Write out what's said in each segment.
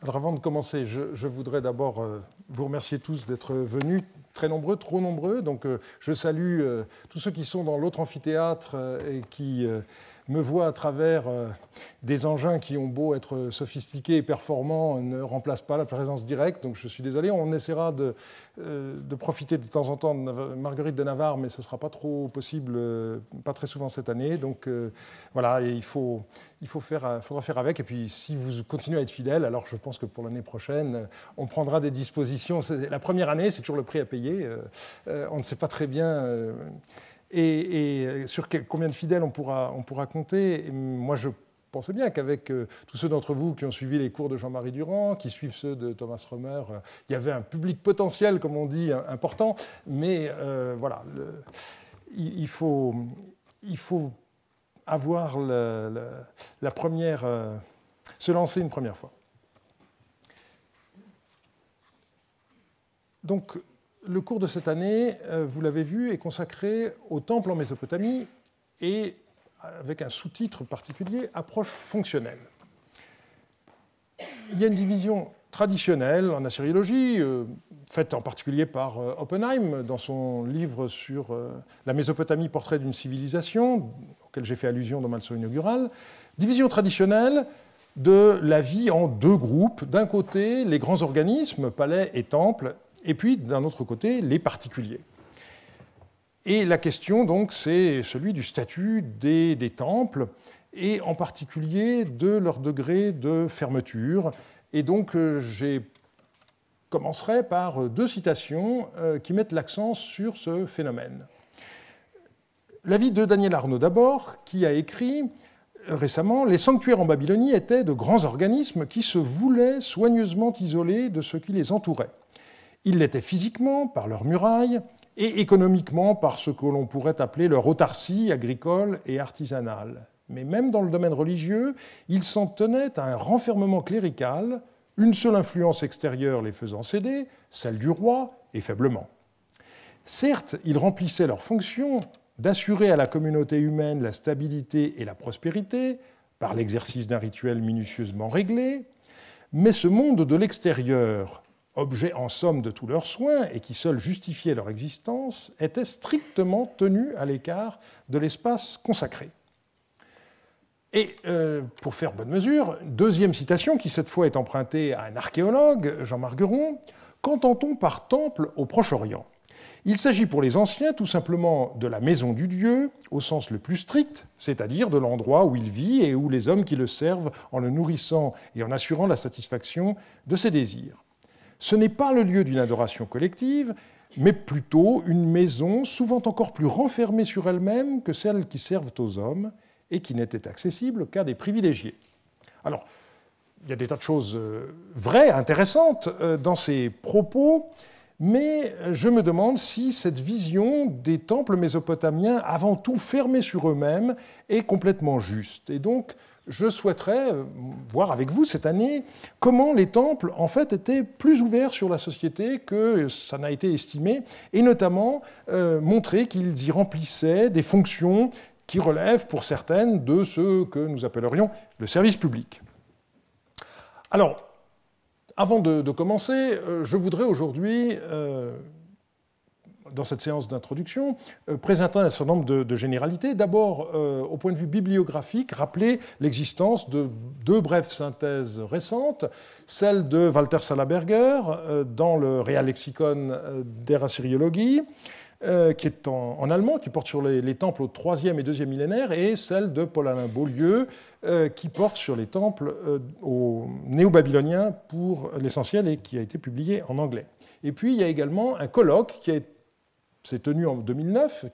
Alors avant de commencer, je voudrais d'abord vous remercier tous d'être venus, très nombreux, trop nombreux. Donc je salue tous ceux qui sont dans l'autre amphithéâtre et qui me voient à travers des engins qui ont beau être sophistiqués et performants, ne remplacent pas la présence directe. Donc je suis désolé, on essaiera de profiter de temps en temps de Marguerite de Navarre, mais ce ne sera pas trop possible, pas très souvent cette année. Donc voilà, et faudra faire avec. Et puis si vous continuez à être fidèles, alors je pense que pour l'année prochaine, on prendra des dispositions. La première année, c'est toujours le prix à payer. On ne sait pas très bien... Et sur combien de fidèles on pourra compter. Et moi, je pensais bien qu'avec tous ceux d'entre vous qui ont suivi les cours de Jean-Marie Durand, qui suivent ceux de Thomas Römer, il y avait un public potentiel, comme on dit, important. Mais voilà, il faut avoir la première... se lancer une première fois. Donc, le cours de cette année, vous l'avez vu, est consacré au temple en Mésopotamie et avec un sous-titre particulier, approche fonctionnelle. Il y a une division traditionnelle en assyriologie, faite en particulier par Oppenheim dans son livre sur la Mésopotamie, portrait d'une civilisation, auquel j'ai fait allusion dans ma leçon inaugurale. Division traditionnelle de la vie en deux groupes. D'un côté, les grands organismes, palais et temples, et puis, d'un autre côté, les particuliers. Et la question, donc, c'est celui du statut des temples, et en particulier de leur degré de fermeture. Et donc, je commencerai par deux citations qui mettent l'accent sur ce phénomène. L'avis de Daniel Arnaud d'abord, qui a écrit récemment « Les sanctuaires en Babylonie étaient de grands organismes qui se voulaient soigneusement isolés de ce qui les entourait. Ils l'étaient physiquement, par leurs murailles, et économiquement, par ce que l'on pourrait appeler leur autarcie agricole et artisanale. Mais même dans le domaine religieux, ils s'en tenaient à un renfermement clérical, une seule influence extérieure les faisant céder, celle du roi, et faiblement. Certes, ils remplissaient leur fonction d'assurer à la communauté humaine la stabilité et la prospérité, par l'exercice d'un rituel minutieusement réglé, mais ce monde de l'extérieur, objet en somme de tous leurs soins et qui seul justifiait leur existence, était strictement tenu à l'écart de l'espace consacré. Et pour faire bonne mesure, deuxième citation qui cette fois est empruntée à un archéologue, Jean Margueron, « Qu'entend-on par temple au Proche-Orient ? Il s'agit pour les anciens tout simplement de la maison du Dieu, au sens le plus strict, c'est-à-dire de l'endroit où il vit et où les hommes qui le servent en le nourrissant et en assurant la satisfaction de ses désirs. Ce n'est pas le lieu d'une adoration collective, mais plutôt une maison souvent encore plus renfermée sur elle-même que celles qui servent aux hommes et qui n'étaient accessibles qu'à des privilégiés. » Alors, il y a des tas de choses vraies, intéressantes dans ces propos, mais je me demande si cette vision des temples mésopotamiens, avant tout fermés sur eux-mêmes, est complètement juste. Et donc, je souhaiterais voir avec vous cette année comment les temples, en fait, étaient plus ouverts sur la société que ça n'a été estimé, et notamment montrer qu'ils y remplissaient des fonctions qui relèvent, pour certaines, de ce que nous appellerions le service public. Alors, avant de commencer, je voudrais aujourd'hui, dans cette séance d'introduction, présenter un certain nombre de généralités. D'abord, au point de vue bibliographique, rappeler l'existence de deux brèves synthèses récentes, celle de Walter Salaberger dans le Real Lexicon der Assyriologie, qui est en allemand, qui porte sur les temples au IIIe et IIe millénaire, et celle de Paul-Alain Beaulieu, qui porte sur les temples néo-babyloniens pour l'essentiel et qui a été publié en anglais. Et puis, il y a également un colloque qui s'est tenu en 2009,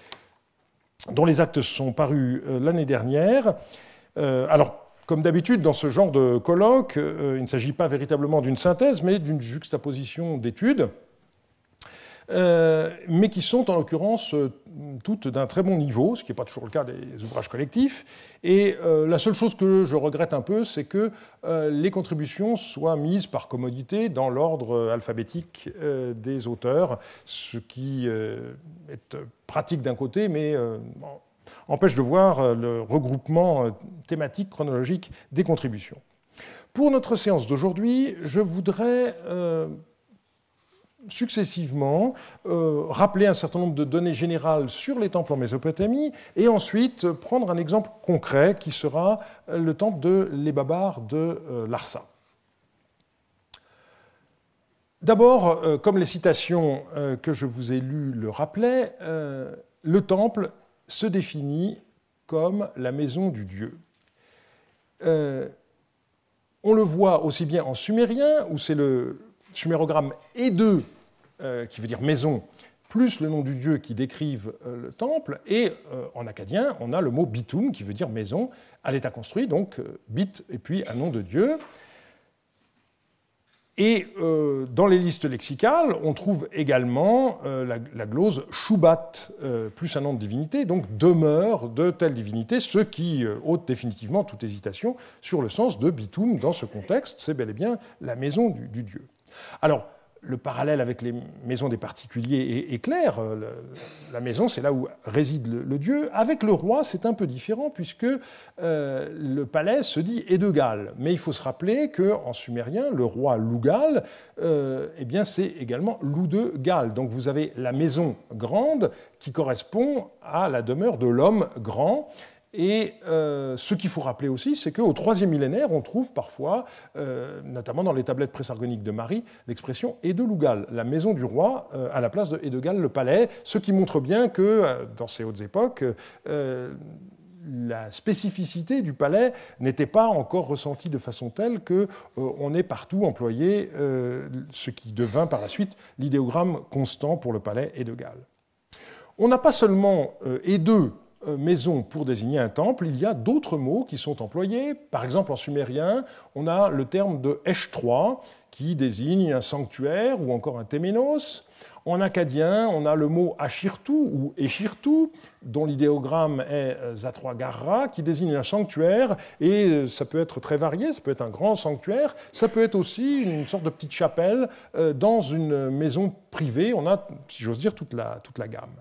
dont les actes sont parus l'année dernière. Alors, comme d'habitude, dans ce genre de colloque, il ne s'agit pas véritablement d'une synthèse, mais d'une juxtaposition d'études, mais qui sont en l'occurrence toutes d'un très bon niveau, ce qui n'est pas toujours le cas des ouvrages collectifs. Et la seule chose que je regrette un peu, c'est que les contributions soient mises par commodité dans l'ordre alphabétique des auteurs, ce qui est pratique d'un côté, mais empêche de voir le regroupement thématique, chronologique des contributions. Pour notre séance d'aujourd'hui, je voudrais successivement rappeler un certain nombre de données générales sur les temples en Mésopotamie et ensuite prendre un exemple concret qui sera le temple de l'Ebabar de Larsa. D'abord, comme les citations que je vous ai lues le rappelaient, le temple se définit comme la maison du dieu. On le voit aussi bien en sumérien, où c'est le sumérogramme E2, qui veut dire maison, plus le nom du dieu qui décrivent le temple, et en akkadien, on a le mot bitum, qui veut dire maison, à l'état construit, donc bit, et puis un nom de dieu. Et dans les listes lexicales, on trouve également la glose Shubat, plus un nom de divinité, donc demeure de telle divinité, ce qui ôte définitivement toute hésitation sur le sens de bitum dans ce contexte, c'est bel et bien la maison du dieu. Alors, le parallèle avec les maisons des particuliers est clair. La maison, c'est là où réside le dieu. Avec le roi, c'est un peu différent, puisque le palais se dit Edegal. Mais il faut se rappeler qu'en sumérien, le roi Lugal, eh bien, c'est également Ludegal. Donc vous avez la maison grande qui correspond à la demeure de l'homme grand. Et ce qu'il faut rappeler aussi, c'est qu'au IIIe millénaire, on trouve parfois, notamment dans les tablettes présargoniques de Marie, l'expression Edelugal, la maison du roi, à la place de Edegal, le palais, ce qui montre bien que, dans ces hautes époques, la spécificité du palais n'était pas encore ressentie de façon telle qu'on ait partout employé ce qui devint par la suite l'idéogramme constant pour le palais Edegal. On n'a pas seulement Ede, maison pour désigner un temple, il y a d'autres mots qui sont employés. Par exemple, en sumérien, on a le terme de Esh3 qui désigne un sanctuaire ou encore un téménos. En akkadien, on a le mot Ashirtu ou Eshirtu, dont l'idéogramme est Zatroagarra, qui désigne un sanctuaire, et ça peut être très varié, ça peut être un grand sanctuaire, ça peut être aussi une sorte de petite chapelle dans une maison privée. On a, si j'ose dire, toute la gamme.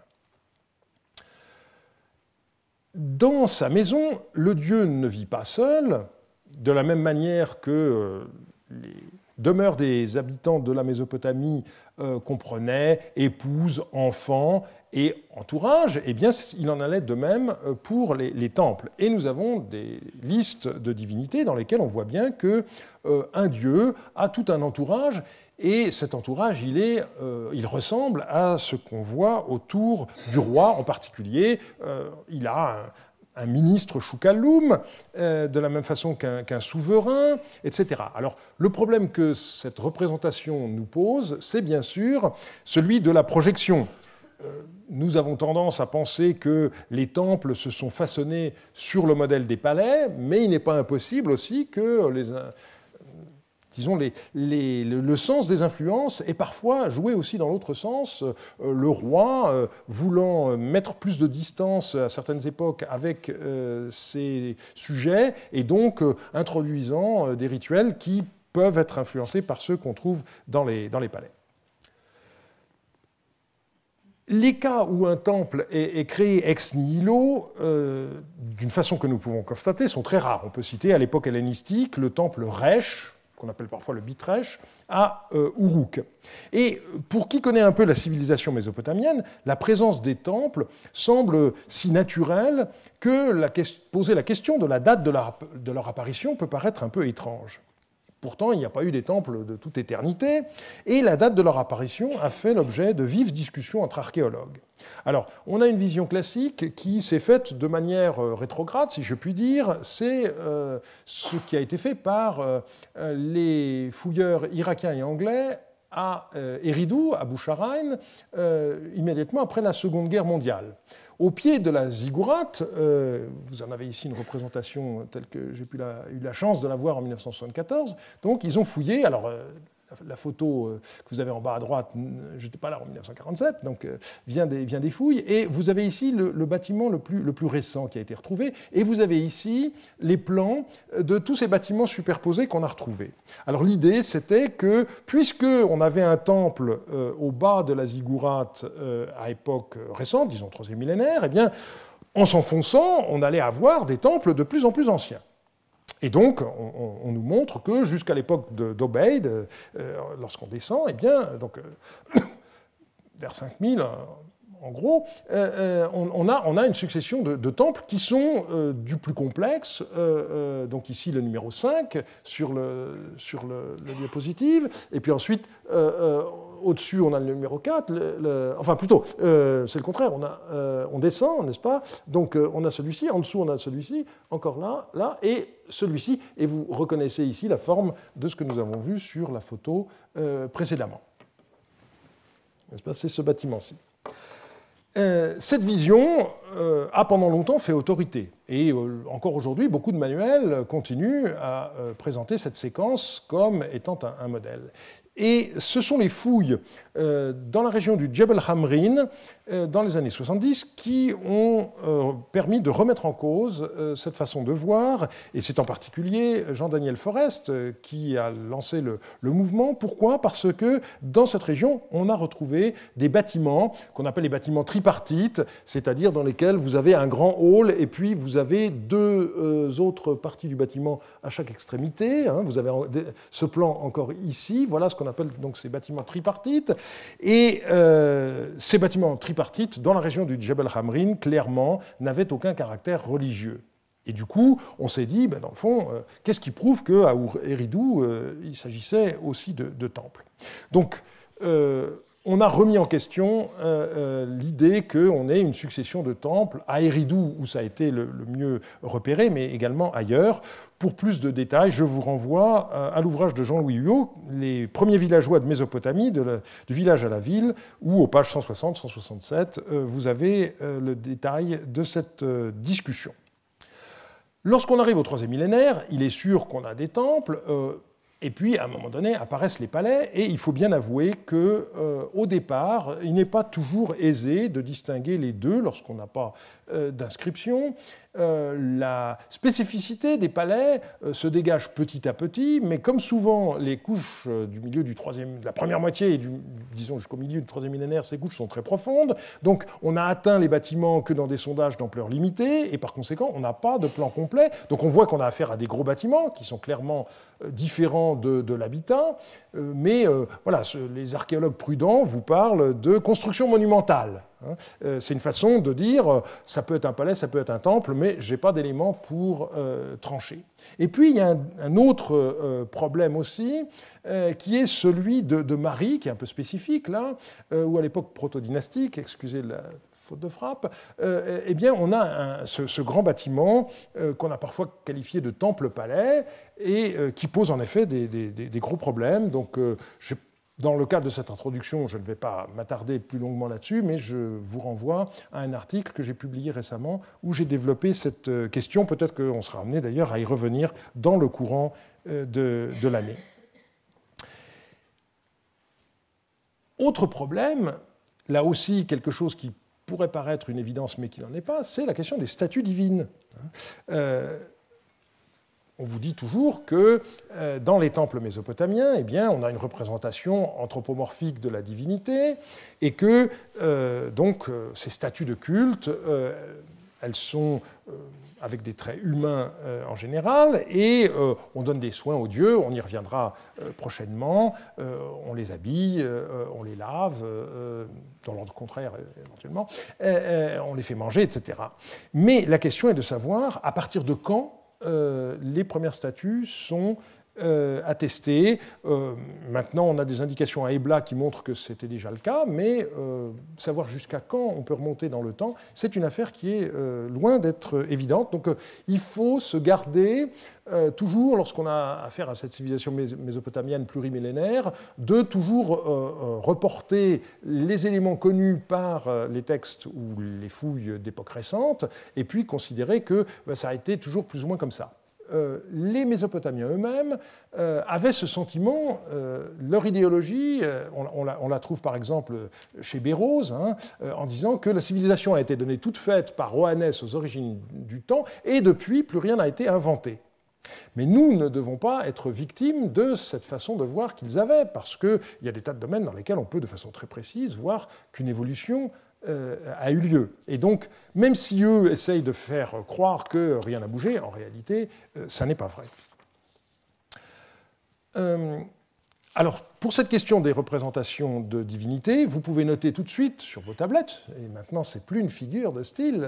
Dans sa maison, le dieu ne vit pas seul, de la même manière que les demeures des habitants de la Mésopotamie comprenaient épouses, enfants et entourage. Eh bien, il en allait de même pour les temples. Et nous avons des listes de divinités dans lesquelles on voit bien qu'un dieu a tout un entourage. Et cet entourage, il ressemble à ce qu'on voit autour du roi en particulier. Il a un ministre Choukalloum, de la même façon qu'un souverain, etc. Alors, le problème que cette représentation nous pose, c'est bien sûr celui de la projection. Nous avons tendance à penser que les temples se sont façonnés sur le modèle des palais, mais il n'est pas impossible aussi que le sens des influences est parfois joué aussi dans l'autre sens. Le roi, voulant mettre plus de distance à certaines époques avec ses sujets, et donc introduisant des rituels qui peuvent être influencés par ceux qu'on trouve dans les palais. Les cas où un temple est créé ex nihilo, d'une façon que nous pouvons constater, sont très rares. On peut citer à l'époque hellénistique le temple Resh, qu'on appelle parfois le Bitresh, à Uruk. Et pour qui connaît un peu la civilisation mésopotamienne, la présence des temples semble si naturelle que poser la question de la date de leur apparition peut paraître un peu étrange. Pourtant, il n'y a pas eu des temples de toute éternité, et la date de leur apparition a fait l'objet de vives discussions entre archéologues. Alors, on a une vision classique qui s'est faite de manière rétrograde, si je puis dire. C'est ce qui a été fait par les fouilleurs irakiens et anglais à Eridu, à Boucharaïn, immédiatement après la Seconde Guerre mondiale. Au pied de la ziggourate, vous en avez ici une représentation telle que j'ai eu la chance de la voir en 1974, donc ils ont fouillé, alors la photo que vous avez en bas à droite, je n'étais pas là en 1947, donc vient des fouilles, et vous avez ici le bâtiment le plus récent qui a été retrouvé, et vous avez ici les plans de tous ces bâtiments superposés qu'on a retrouvés. Alors l'idée, c'était que, puisqu'on avait un temple au bas de la ziggourate à époque récente, disons 3e millénaire, eh bien, en s'enfonçant, on allait avoir des temples de plus en plus anciens. Et donc, on nous montre que jusqu'à l'époque d'Obeid, lorsqu'on descend, eh bien, donc, vers 5000, en gros, on a une succession de temples qui sont du plus complexe. Donc ici, le numéro 5 sur la diapositive. Et puis ensuite, au-dessus, on a le numéro 4. Enfin, plutôt, c'est le contraire. On descend, n'est-ce pas? Donc, on a celui-ci. En dessous, on a celui-ci. Encore là, et celui-ci. Et vous reconnaissez ici la forme de ce que nous avons vu sur la photo précédemment. N'est-ce pas? C'est ce bâtiment-ci. Cette vision a pendant longtemps fait autorité. Et encore aujourd'hui, beaucoup de manuels continuent à présenter cette séquence comme étant un modèle. Et ce sont les fouilles dans la région du Djebel Hamrin, dans les années 70, qui ont permis de remettre en cause cette façon de voir. Et c'est en particulier Jean-Daniel Forest qui a lancé le mouvement. Pourquoi? Parce que dans cette région, on a retrouvé des bâtiments qu'on appelle les bâtiments tripartites, c'est-à-dire dans lesquels vous avez un grand hall et puis vous avez deux autres parties du bâtiment à chaque extrémité. Vous avez ce plan encore ici. Voilà ce qu'on appelle donc ces bâtiments tripartites. Et ces bâtiments tripartites, dans la région du Djebel Hamrin, clairement, n'avaient aucun caractère religieux. Et du coup, on s'est dit, dans le fond, qu'est-ce qui prouve qu'à Eridu, il s'agissait aussi de temples? Donc, on a remis en question l'idée qu'on ait une succession de temples à Eridu, où ça a été le mieux repéré, mais également ailleurs. Pour plus de détails, je vous renvoie à l'ouvrage de Jean-Louis Huot, Les premiers villageois de Mésopotamie, du village à la ville, où aux pages 160-167, vous avez le détail de cette discussion. Lorsqu'on arrive au IIIe millénaire, il est sûr qu'on a des temples. Et puis, à un moment donné, apparaissent les palais, et il faut bien avouer qu'au départ, il n'est pas toujours aisé de distinguer les deux lorsqu'on n'a pas d'inscription. La spécificité des palais se dégage petit à petit, mais comme souvent les couches du milieu de la première moitié, et disons jusqu'au milieu du IIIe millénaire, ces couches sont très profondes. Donc, on n'a atteint les bâtiments que dans des sondages d'ampleur limitée, et par conséquent, on n'a pas de plan complet. Donc, on voit qu'on a affaire à des gros bâtiments qui sont clairement différents de l'habitat, mais voilà, les archéologues prudents vous parlent de construction monumentale. C'est une façon de dire, ça peut être un palais, ça peut être un temple, mais je n'ai pas d'éléments pour trancher. Et puis, il y a un autre problème aussi, qui est celui de Marie, qui est un peu spécifique, là, où à l'époque proto-dynastique, excusez la faute de frappe, eh bien, on a ce grand bâtiment qu'on a parfois qualifié de temple-palais, et qui pose en effet des gros problèmes. Donc, dans le cadre de cette introduction, je ne vais pas m'attarder plus longuement là-dessus, mais je vous renvoie à un article que j'ai publié récemment où j'ai développé cette question. Peut-être qu'on sera amené d'ailleurs à y revenir dans le courant de l'année. Autre problème, là aussi quelque chose qui pourrait paraître une évidence mais qui n'en est pas, c'est la question des statues divines. On vous dit toujours que dans les temples mésopotamiens, eh bien, on a une représentation anthropomorphique de la divinité et que donc, ces statues de culte, elles sont avec des traits humains en général, et on donne des soins aux dieux, on y reviendra prochainement, on les habille, on les lave, dans l'ordre contraire éventuellement, on les fait manger, etc. Mais la question est de savoir à partir de quand les premières statues sont attestées. Maintenant, on a des indications à Ebla qui montrent que c'était déjà le cas, mais savoir jusqu'à quand on peut remonter dans le temps, c'est une affaire qui est loin d'être évidente. Donc, il faut se garder toujours, lorsqu'on a affaire à cette civilisation mésopotamienne plurimillénaire, de toujours reporter les éléments connus par les textes ou les fouilles d'époque récente, et puis considérer que ça a été toujours plus ou moins comme ça. Les Mésopotamiens eux-mêmes avaient ce sentiment, leur idéologie, on la trouve par exemple chez Bérose, en disant que la civilisation a été donnée toute faite par Oannès aux origines du temps, et depuis, plus rien n'a été inventé. Mais nous ne devons pas être victimes de cette façon de voir qu'ils avaient, parce qu'il y a des tas de domaines dans lesquels on peut de façon très précise voir qu'une évolution a eu lieu. Et donc, même si eux essayent de faire croire que rien n'a bougé, en réalité, ça n'est pas vrai. Alors, pour cette question des représentations de divinité, vous pouvez noter tout de suite sur vos tablettes, et maintenant c'est plus une figure de style,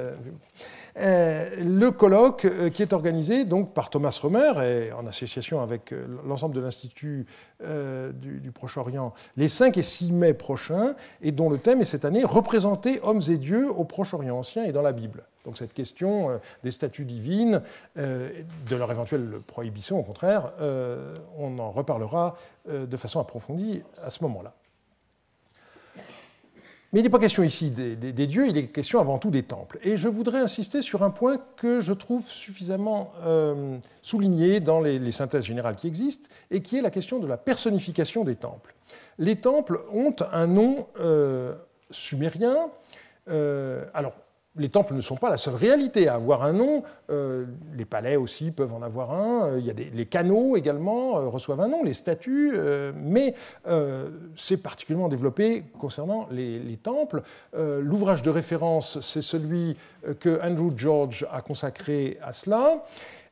le colloque qui est organisé donc par Thomas Römer et en association avec l'ensemble de l'Institut du Proche-Orient les 5 et 6 mai prochains, et dont le thème est cette année « Représenter hommes et dieux au Proche-Orient ancien et dans la Bible ». Donc cette question des statues divines, de leur éventuelle prohibition, au contraire, on en reparlera de façon approfondie à ce moment-là. Mais il n'est pas question ici des dieux, il est question avant tout des temples. Et je voudrais insister sur un point que je trouve suffisamment souligné dans les synthèses générales qui existent, et qui est la question de la personnification des temples. Les temples ont un nom sumérien. Alors, les temples ne sont pas la seule réalité à avoir un nom. Les palais aussi peuvent en avoir un. Il y a les canaux également reçoivent un nom, les statues. Mais c'est particulièrement développé concernant les temples. L'ouvrage de référence, c'est celui que Andrew George a consacré à cela.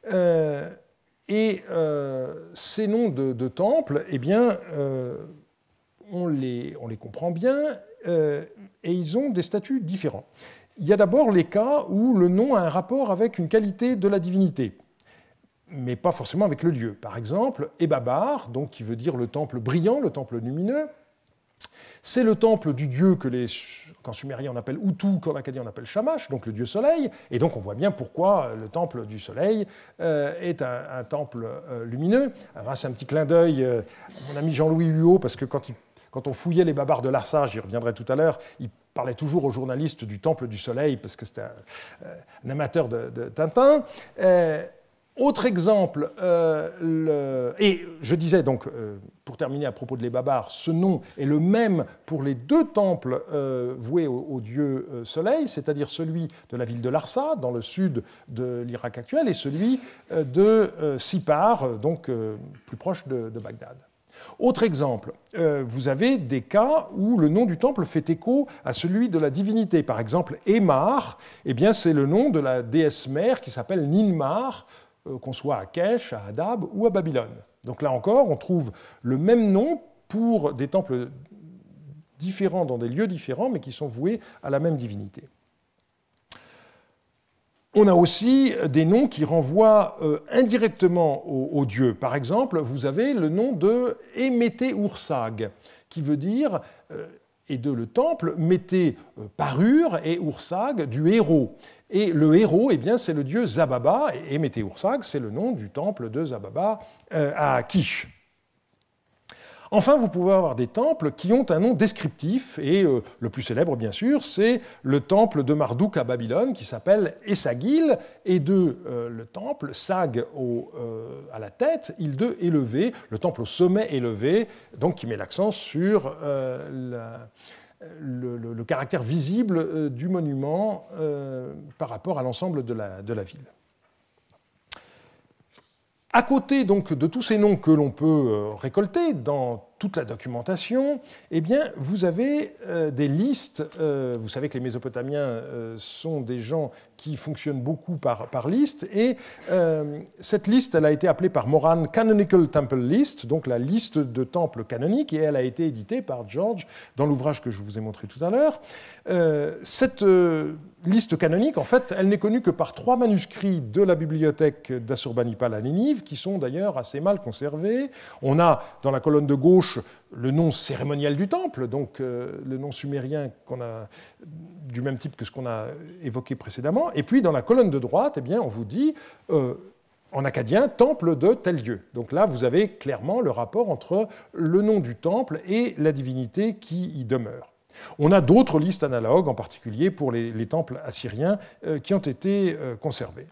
Et ces noms de temples, eh bien, on les comprend bien, et ils ont des statuts différents. Il y a d'abord les cas où le nom a un rapport avec une qualité de la divinité, mais pas forcément avec le lieu. Par exemple, Ebabar, donc qui veut dire le temple brillant, le temple lumineux, c'est le temple du dieu qu'en sumérien on appelle Utu, qu'en acadien on appelle Shamash, donc le dieu soleil, et donc on voit bien pourquoi le temple du soleil est un temple lumineux. Alors c'est un petit clin d'œil à mon ami Jean-Louis Huot, parce que quand on fouillait les babars de Larsa, j'y reviendrai tout à l'heure, il parlait toujours aux journalistes du Temple du Soleil, parce que c'était un amateur de Tintin. Autre exemple, et je disais donc, pour terminer à propos de les babars, ce nom est le même pour les deux temples voués au dieu Soleil, c'est-à-dire celui de la ville de Larsa, dans le sud de l'Irak actuel, et celui de Sipar, donc plus proche de Bagdad. Autre exemple, vous avez des cas où le nom du temple fait écho à celui de la divinité. Par exemple, Emar, eh bien, c'est le nom de la déesse mère qui s'appelle Ninmar, qu'on soit à Kesh, à Hadab ou à Babylone. Donc là encore, on trouve le même nom pour des temples différents dans des lieux différents, mais qui sont voués à la même divinité. On a aussi des noms qui renvoient indirectement aux dieux. Par exemple, vous avez le nom de Emété-Oursag, qui veut dire, et de le temple, Mété, parure, et Oursag, du héros. Et le héros, eh bien, c'est le dieu Zababa, et Emété-Oursag, c'est le nom du temple de Zababa à Kish. Enfin, vous pouvez avoir des temples qui ont un nom descriptif, et le plus célèbre, bien sûr, c'est le temple de Marduk à Babylone, qui s'appelle Essagil, et le temple Sag à la tête, il de élevé, le temple au sommet élevé, donc qui met l'accent sur le caractère visible du monument par rapport à l'ensemble de la ville. À côté donc de tous ces noms que l'on peut récolter dans toute la documentation, eh bien, vous avez des listes. Vous savez que les Mésopotamiens sont des gens qui fonctionnent beaucoup par liste, et cette liste, elle a été appelée par Moran Canonical Temple List, donc la liste de temples canoniques, et elle a été éditée par George dans l'ouvrage que je vous ai montré tout à l'heure. Cette liste canonique, en fait, elle n'est connue que par 3 manuscrits de la bibliothèque d'Assurbanipal à Ninive, qui sont d'ailleurs assez mal conservés. On a dans la colonne de gauche le nom cérémoniel du temple, donc le nom sumérien du même type que ce qu'on a évoqué précédemment. Et puis dans la colonne de droite, eh bien, on vous dit en acadien, temple de tel lieu. Donc là, vous avez clairement le rapport entre le nom du temple et la divinité qui y demeure. On a d'autres listes analogues, en particulier pour les temples assyriens, qui ont été conservés.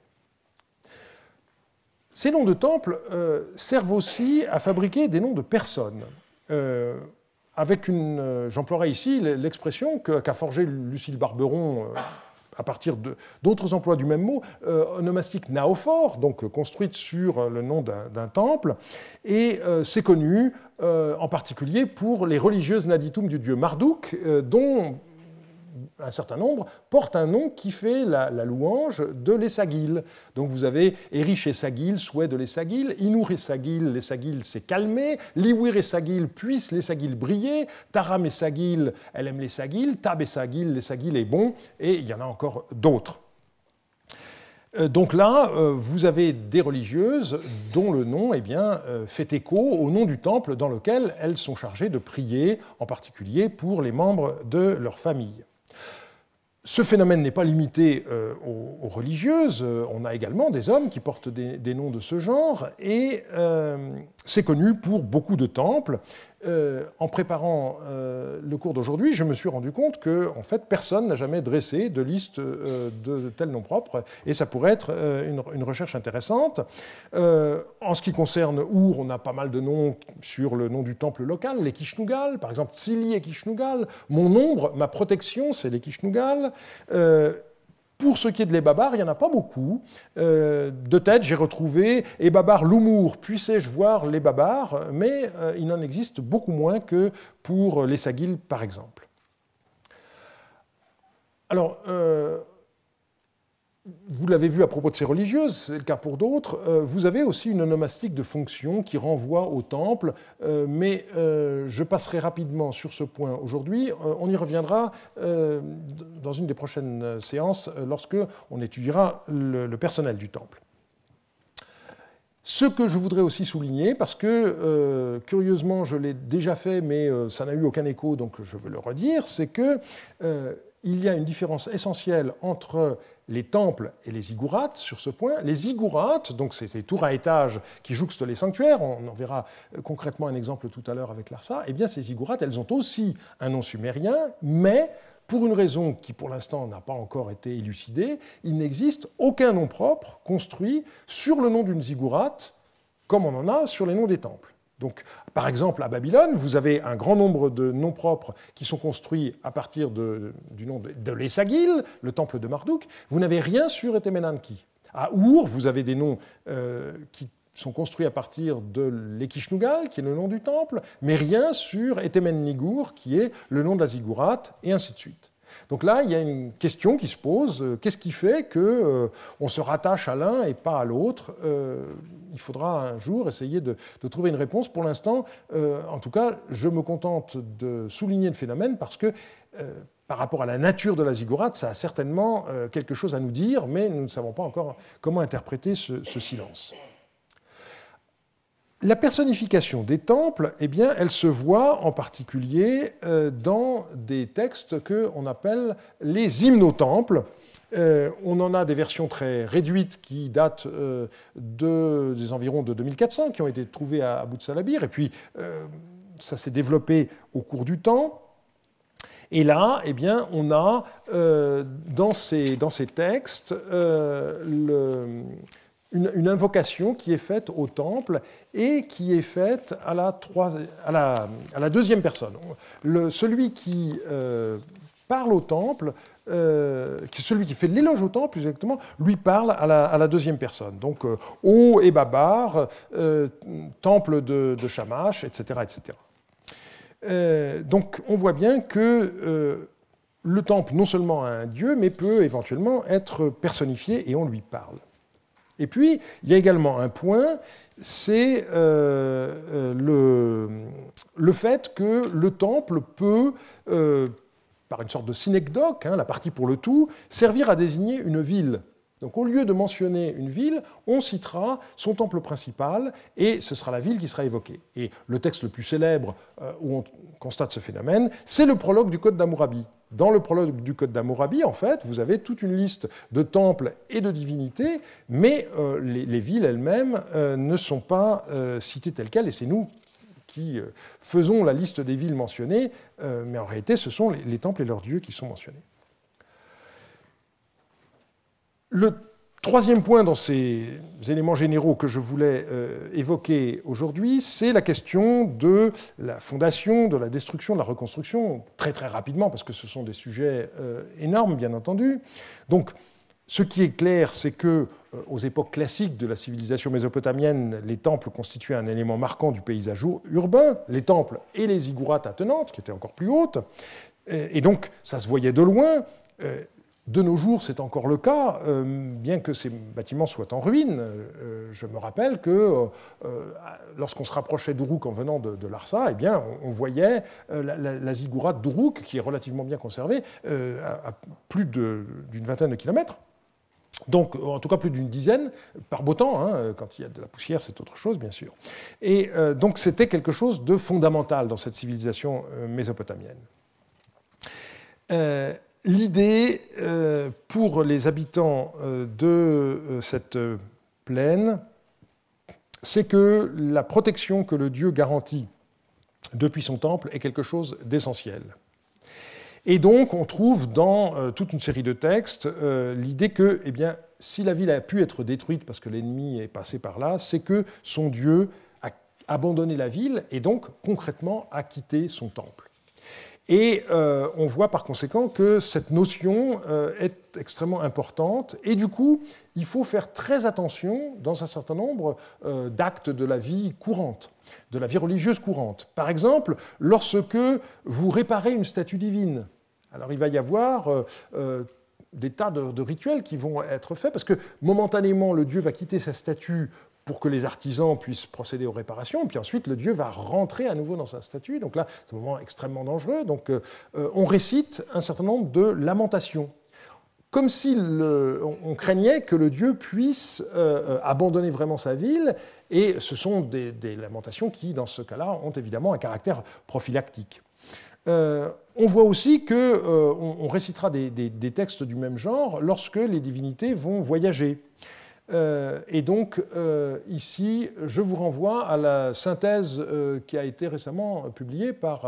Ces noms de temples servent aussi à fabriquer des noms de personnes. Avec j'emploierai ici l'expression qu'a forgée Lucile Barberon à partir d'autres emplois du même mot, onomastique naophore, donc construite sur le nom d'un temple, et c'est connu en particulier pour les religieuses naditum du dieu Marduk, dont un certain nombre, portent un nom qui fait la louange de l'Essagil. Donc vous avez Erich Essagil, souhait de l'Essagil, Inur Essagil, l'Essagil s'est calmé, Liwir Essagil, puisse l'Essagil briller, Taram Essagil, elle aime l'Essagil, Tab Essagil, l'Essagil est bon, et il y en a encore d'autres. Donc là, vous avez des religieuses dont le nom fait écho au nom du temple dans lequel elles sont chargées de prier, en particulier pour les membres de leur famille. Ce phénomène n'est pas limité aux religieuses, on a également des hommes qui portent des noms de ce genre, et c'est connu pour beaucoup de temples. En préparant le cours d'aujourd'hui, je me suis rendu compte que en fait, personne n'a jamais dressé de liste de tels noms propres, et ça pourrait être une recherche intéressante. En ce qui concerne Ur, on a pas mal de noms sur le nom du temple local, les Kishnugal, par exemple Tsili et Kishnugal. Mon ombre, ma protection, c'est les Kishnugal. Pour ce qui est de les Babars, il n'y en a pas beaucoup. De tête, j'ai retrouvé « Et Babar l'Humour, puissais-je voir les Babars ?» mais il en existe beaucoup moins que pour les Sagil, par exemple. Alors, vous l'avez vu à propos de ces religieuses, c'est le cas pour d'autres, vous avez aussi une onomastique de fonction qui renvoie au temple, mais je passerai rapidement sur ce point aujourd'hui. On y reviendra dans une des prochaines séances lorsque on étudiera le personnel du temple. Ce que je voudrais aussi souligner, parce que curieusement je l'ai déjà fait, mais ça n'a eu aucun écho, donc je veux le redire, c'est qu'il y a une différence essentielle entre les temples et les ziggourats sur ce point. Les ziggourats, donc c'est les tours à étages qui jouxtent les sanctuaires, on en verra concrètement un exemple tout à l'heure avec Larsa, eh bien ces ziggourats, elles ont aussi un nom sumérien, mais pour une raison qui pour l'instant n'a pas encore été élucidée, il n'existe aucun nom propre construit sur le nom d'une ziggourate, comme on en a sur les noms des temples. Donc, par exemple, à Babylone, vous avez un grand nombre de noms propres qui sont construits à partir du nom de l'Essagil, le temple de Marduk. Vous n'avez rien sur Etemenanki. À Ur, vous avez des noms qui sont construits à partir de l'Ekishnugal, qui est le nom du temple, mais rien sur Etemen-Nigur, qui est le nom de la ziggourate, et ainsi de suite. Donc là, il y a une question qui se pose. Qu'est-ce qui fait qu'on se rattache à l'un et pas à l'autre? Il faudra un jour essayer de trouver une réponse. Pour l'instant, en tout cas, je me contente de souligner le phénomène parce que par rapport à la nature de la ziggourate, ça a certainement quelque chose à nous dire, mais nous ne savons pas encore comment interpréter ce silence. La personnification des temples, eh bien, elle se voit en particulier dans des textes qu'on appelle les hymnotemples. On en a des versions très réduites qui datent des environs de 2400, qui ont été trouvées à Boutsalabir, et puis ça s'est développé au cours du temps. Et là, eh bien, on a dans ces textes une invocation qui est faite au temple et qui est faite à la deuxième personne. Celui qui parle au temple, celui qui fait l'éloge au temple, exactement, lui parle à la deuxième personne. Donc, Ô et Babar, temple de Shamash, etc. etc. Donc, on voit bien que le temple, non seulement a un dieu, mais peut éventuellement être personnifié et on lui parle. Et puis, il y a également un point, c'est le fait que le temple peut, par une sorte de synecdoque, la partie pour le tout, servir à désigner une ville. Donc au lieu de mentionner une ville, on citera son temple principal et ce sera la ville qui sera évoquée. Et le texte le plus célèbre où on constate ce phénomène, c'est le prologue du Code d'Hammurabi. Dans le prologue du Code d'Hammurabi, en fait, vous avez toute une liste de temples et de divinités, mais les villes elles-mêmes ne sont pas citées telles quelles, et c'est nous qui faisons la liste des villes mentionnées, mais en réalité, ce sont les temples et leurs dieux qui sont mentionnés. Le troisième point dans ces éléments généraux que je voulais évoquer aujourd'hui, c'est la question de la fondation, de la destruction, de la reconstruction, très très rapidement, parce que ce sont des sujets énormes, bien entendu. Donc, ce qui est clair, c'est que aux époques classiques de la civilisation mésopotamienne, les temples constituaient un élément marquant du paysage urbain, les temples et les ziggourats attenantes, qui étaient encore plus hautes. Et donc, ça se voyait de loin. De nos jours, c'est encore le cas, bien que ces bâtiments soient en ruine. Je me rappelle que lorsqu'on se rapprochait d'Uruk en venant de Larsa, eh bien, on voyait la ziggourate d'Uruk, qui est relativement bien conservée, à plus d'une vingtaine de kilomètres. Donc, en tout cas, plus d'une dizaine, par beau temps, hein, quand il y a de la poussière, c'est autre chose, bien sûr. Et donc, c'était quelque chose de fondamental dans cette civilisation mésopotamienne. L'idée pour les habitants de cette plaine, c'est que la protection que le dieu garantit depuis son temple est quelque chose d'essentiel. Et donc, on trouve dans toute une série de textes l'idée que, eh bien, si la ville a pu être détruite parce que l'ennemi est passé par là, c'est que son dieu a abandonné la ville et donc, concrètement, a quitté son temple. Et on voit par conséquent que cette notion est extrêmement importante. Et du coup, il faut faire très attention dans un certain nombre d'actes de la vie courante, de la vie religieuse courante. Par exemple, lorsque vous réparez une statue divine, alors il va y avoir des tas de rituels qui vont être faits, parce que momentanément, le dieu va quitter sa statue pour que les artisans puissent procéder aux réparations, et puis ensuite le dieu va rentrer à nouveau dans sa statue. Donc là, c'est un moment extrêmement dangereux. Donc on récite un certain nombre de lamentations, comme si on craignait que le dieu puisse abandonner vraiment sa ville, et ce sont des lamentations qui, dans ce cas-là, ont évidemment un caractère prophylactique. On voit aussi qu'on récitera des textes du même genre lorsque les divinités vont voyager. Et donc, ici, je vous renvoie à la synthèse qui a été récemment publiée par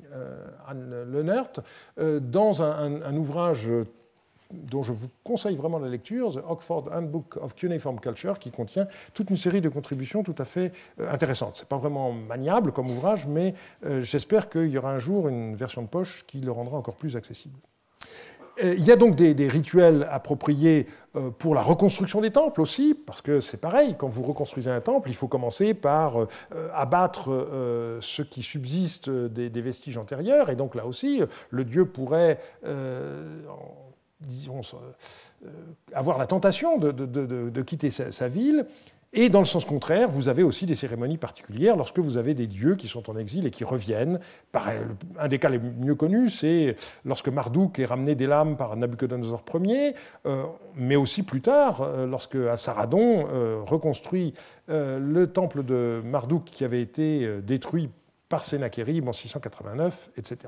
Anne Lehnert dans un ouvrage dont je vous conseille vraiment la lecture, The Oxford Handbook of Cuneiform Culture, qui contient toute une série de contributions tout à fait intéressantes. Ce n'est pas vraiment maniable comme ouvrage, mais j'espère qu'il y aura un jour une version de poche qui le rendra encore plus accessible. Il y a donc des rituels appropriés pour la reconstruction des temples aussi, parce que c'est pareil, quand vous reconstruisez un temple, il faut commencer par abattre ce qui subsiste des vestiges antérieurs, et donc là aussi, le dieu pourrait, disons, avoir la tentation de quitter sa ville. Et dans le sens contraire, vous avez aussi des cérémonies particulières lorsque vous avez des dieux qui sont en exil et qui reviennent. Un des cas les mieux connus, c'est lorsque Marduk est ramené des lames par Nabuchodonosor Ier, mais aussi plus tard, lorsque Assaradon reconstruit le temple de Marduk qui avait été détruit par Sennacherib en 689, etc.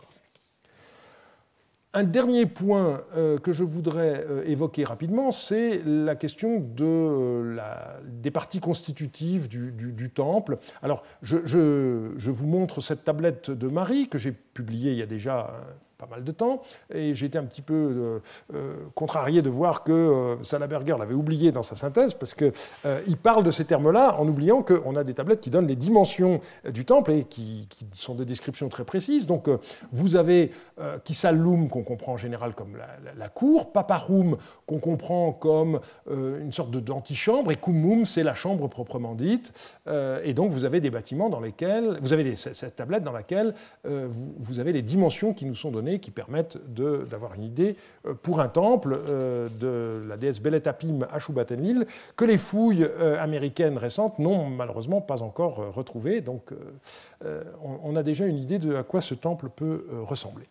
Un dernier point que je voudrais évoquer rapidement, c'est la question des parties constitutives du temple. Alors, je vous montre cette tablette de Marie que j'ai publiée il y a déjà pas mal de temps, et j'ai été un petit peu contrarié de voir que Salaberger l'avait oublié dans sa synthèse, parce qu'il parle de ces termes-là en oubliant qu'on a des tablettes qui donnent les dimensions du temple et qui sont des descriptions très précises. Donc vous avez Kisal-Lum, qu'on comprend en général comme la cour, Paparum, qu'on comprend comme une sorte d'antichambre, et Kumum, c'est la chambre proprement dite. Et donc vous avez des bâtiments dans lesquels, vous avez cette tablette dans laquelle vous avez les dimensions qui nous sont données, qui permettent d'avoir une idée pour un temple de la déesse Belet-Apim à Shubat-Enlil, que les fouilles américaines récentes n'ont malheureusement pas encore retrouvé. Donc on a déjà une idée de à quoi ce temple peut ressembler.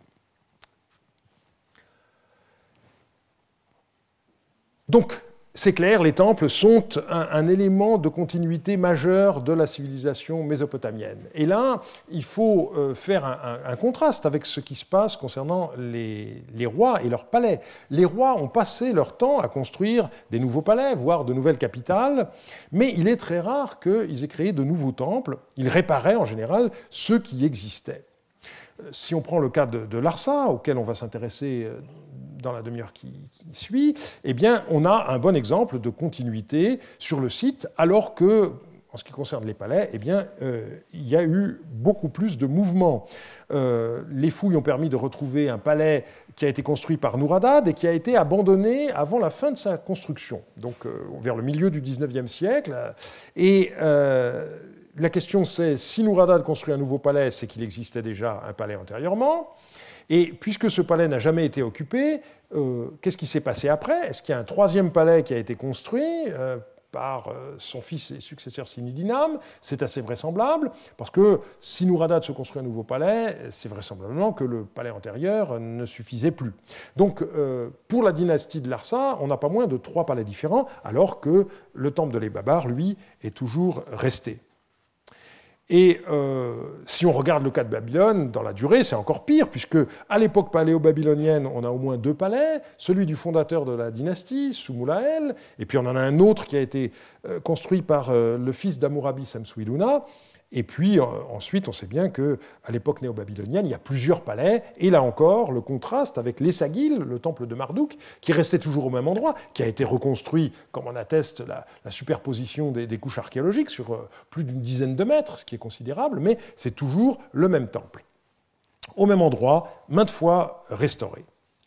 Donc, c'est clair, les temples sont un élément de continuité majeur de la civilisation mésopotamienne. Et là, il faut faire un contraste avec ce qui se passe concernant les rois et leurs palais. Les rois ont passé leur temps à construire des nouveaux palais, voire de nouvelles capitales, mais il est très rare qu'ils aient créé de nouveaux temples. Ils réparaient en général ceux qui existaient. Si on prend le cas de Larsa, auquel on va s'intéresser dans la demi-heure qui suit, eh bien, on a un bon exemple de continuité sur le site, alors que, en ce qui concerne les palais, eh bien, il y a eu beaucoup plus de mouvements. Les fouilles ont permis de retrouver un palais qui a été construit par Nouradad et qui a été abandonné avant la fin de sa construction, donc vers le milieu du XIXe siècle. Et la question, c'est si Nouradad construit un nouveau palais, c'est qu'il existait déjà un palais antérieurement. Et puisque ce palais n'a jamais été occupé, qu'est-ce qui s'est passé après? Est-ce qu'il y a un troisième palais qui a été construit par son fils et successeur Sinudinam? C'est assez vraisemblable, parce que si Nouradad se construit un nouveau palais, c'est vraisemblablement que le palais antérieur ne suffisait plus. Donc, pour la dynastie de Larsa, on n'a pas moins de 3 palais différents, alors que le temple de les Babars, lui, est toujours resté. Et si on regarde le cas de Babylone, dans la durée, c'est encore pire, puisque à l'époque paléo-babylonienne, on a au moins 2 palais, celui du fondateur de la dynastie, Soumulael, et puis on en a un autre qui a été construit par le fils d'Hammurabi, Samsu-Iluna. Et puis ensuite, on sait bien qu'à l'époque néo-babylonienne, il y a plusieurs palais, et là encore, le contraste avec l'Essagil, le temple de Marduk, qui restait toujours au même endroit, qui a été reconstruit, comme on atteste la superposition des couches archéologiques, sur plus d'une dizaine de mètres, ce qui est considérable, mais c'est toujours le même temple, au même endroit, maintes fois restauré.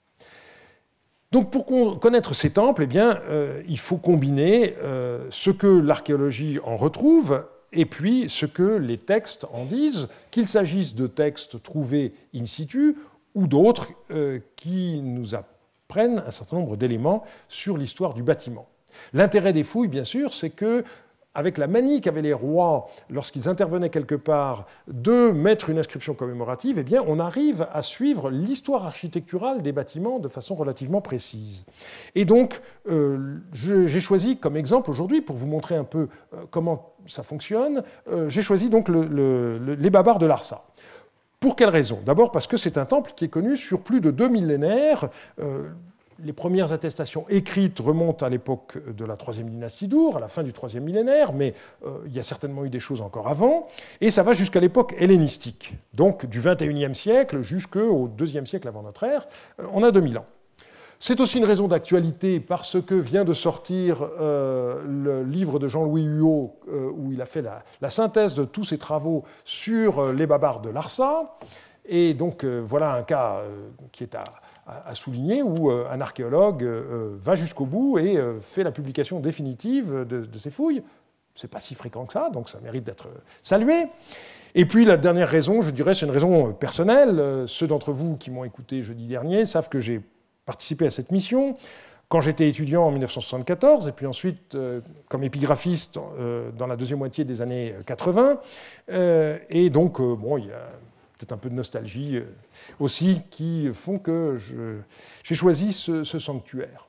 Donc pour connaître ces temples, eh bien, il faut combiner ce que l'archéologie en retrouve et puis ce que les textes en disent, qu'il s'agisse de textes trouvés in situ ou d'autres qui nous apprennent un certain nombre d'éléments sur l'histoire du bâtiment. L'intérêt des fouilles, bien sûr, c'est que, avec la manie qu'avaient les rois lorsqu'ils intervenaient quelque part de mettre une inscription commémorative, eh bien, on arrive à suivre l'histoire architecturale des bâtiments de façon relativement précise. Et donc, j'ai choisi comme exemple aujourd'hui, pour vous montrer un peu comment ça fonctionne, j'ai choisi donc les Babars de Larsa. Pour quelle raison? D'abord parce que c'est un temple qui est connu sur plus de 2 millénaires. Les premières attestations écrites remontent à l'époque de la troisième dynastie d'Ur, à la fin du troisième millénaire, mais il y a certainement eu des choses encore avant, et ça va jusqu'à l'époque hellénistique, donc du XXIe siècle jusqu'au IIe siècle avant notre ère, on a 2000 ans. C'est aussi une raison d'actualité parce que vient de sortir le livre de Jean-Louis Huot, où il a fait la synthèse de tous ses travaux sur les Babars de Larsa, et donc voilà un cas qui est à souligner, où un archéologue va jusqu'au bout et fait la publication définitive de ses fouilles. Ce n'est pas si fréquent que ça, donc ça mérite d'être salué. Et puis la dernière raison, je dirais, c'est une raison personnelle. Ceux d'entre vous qui m'ont écouté jeudi dernier savent que j'ai participé à cette mission quand j'étais étudiant en 1974, et puis ensuite comme épigraphiste dans la deuxième moitié des années 80. Et donc, bon, il y a peut-être un peu de nostalgie aussi, qui font que j'ai choisi ce sanctuaire.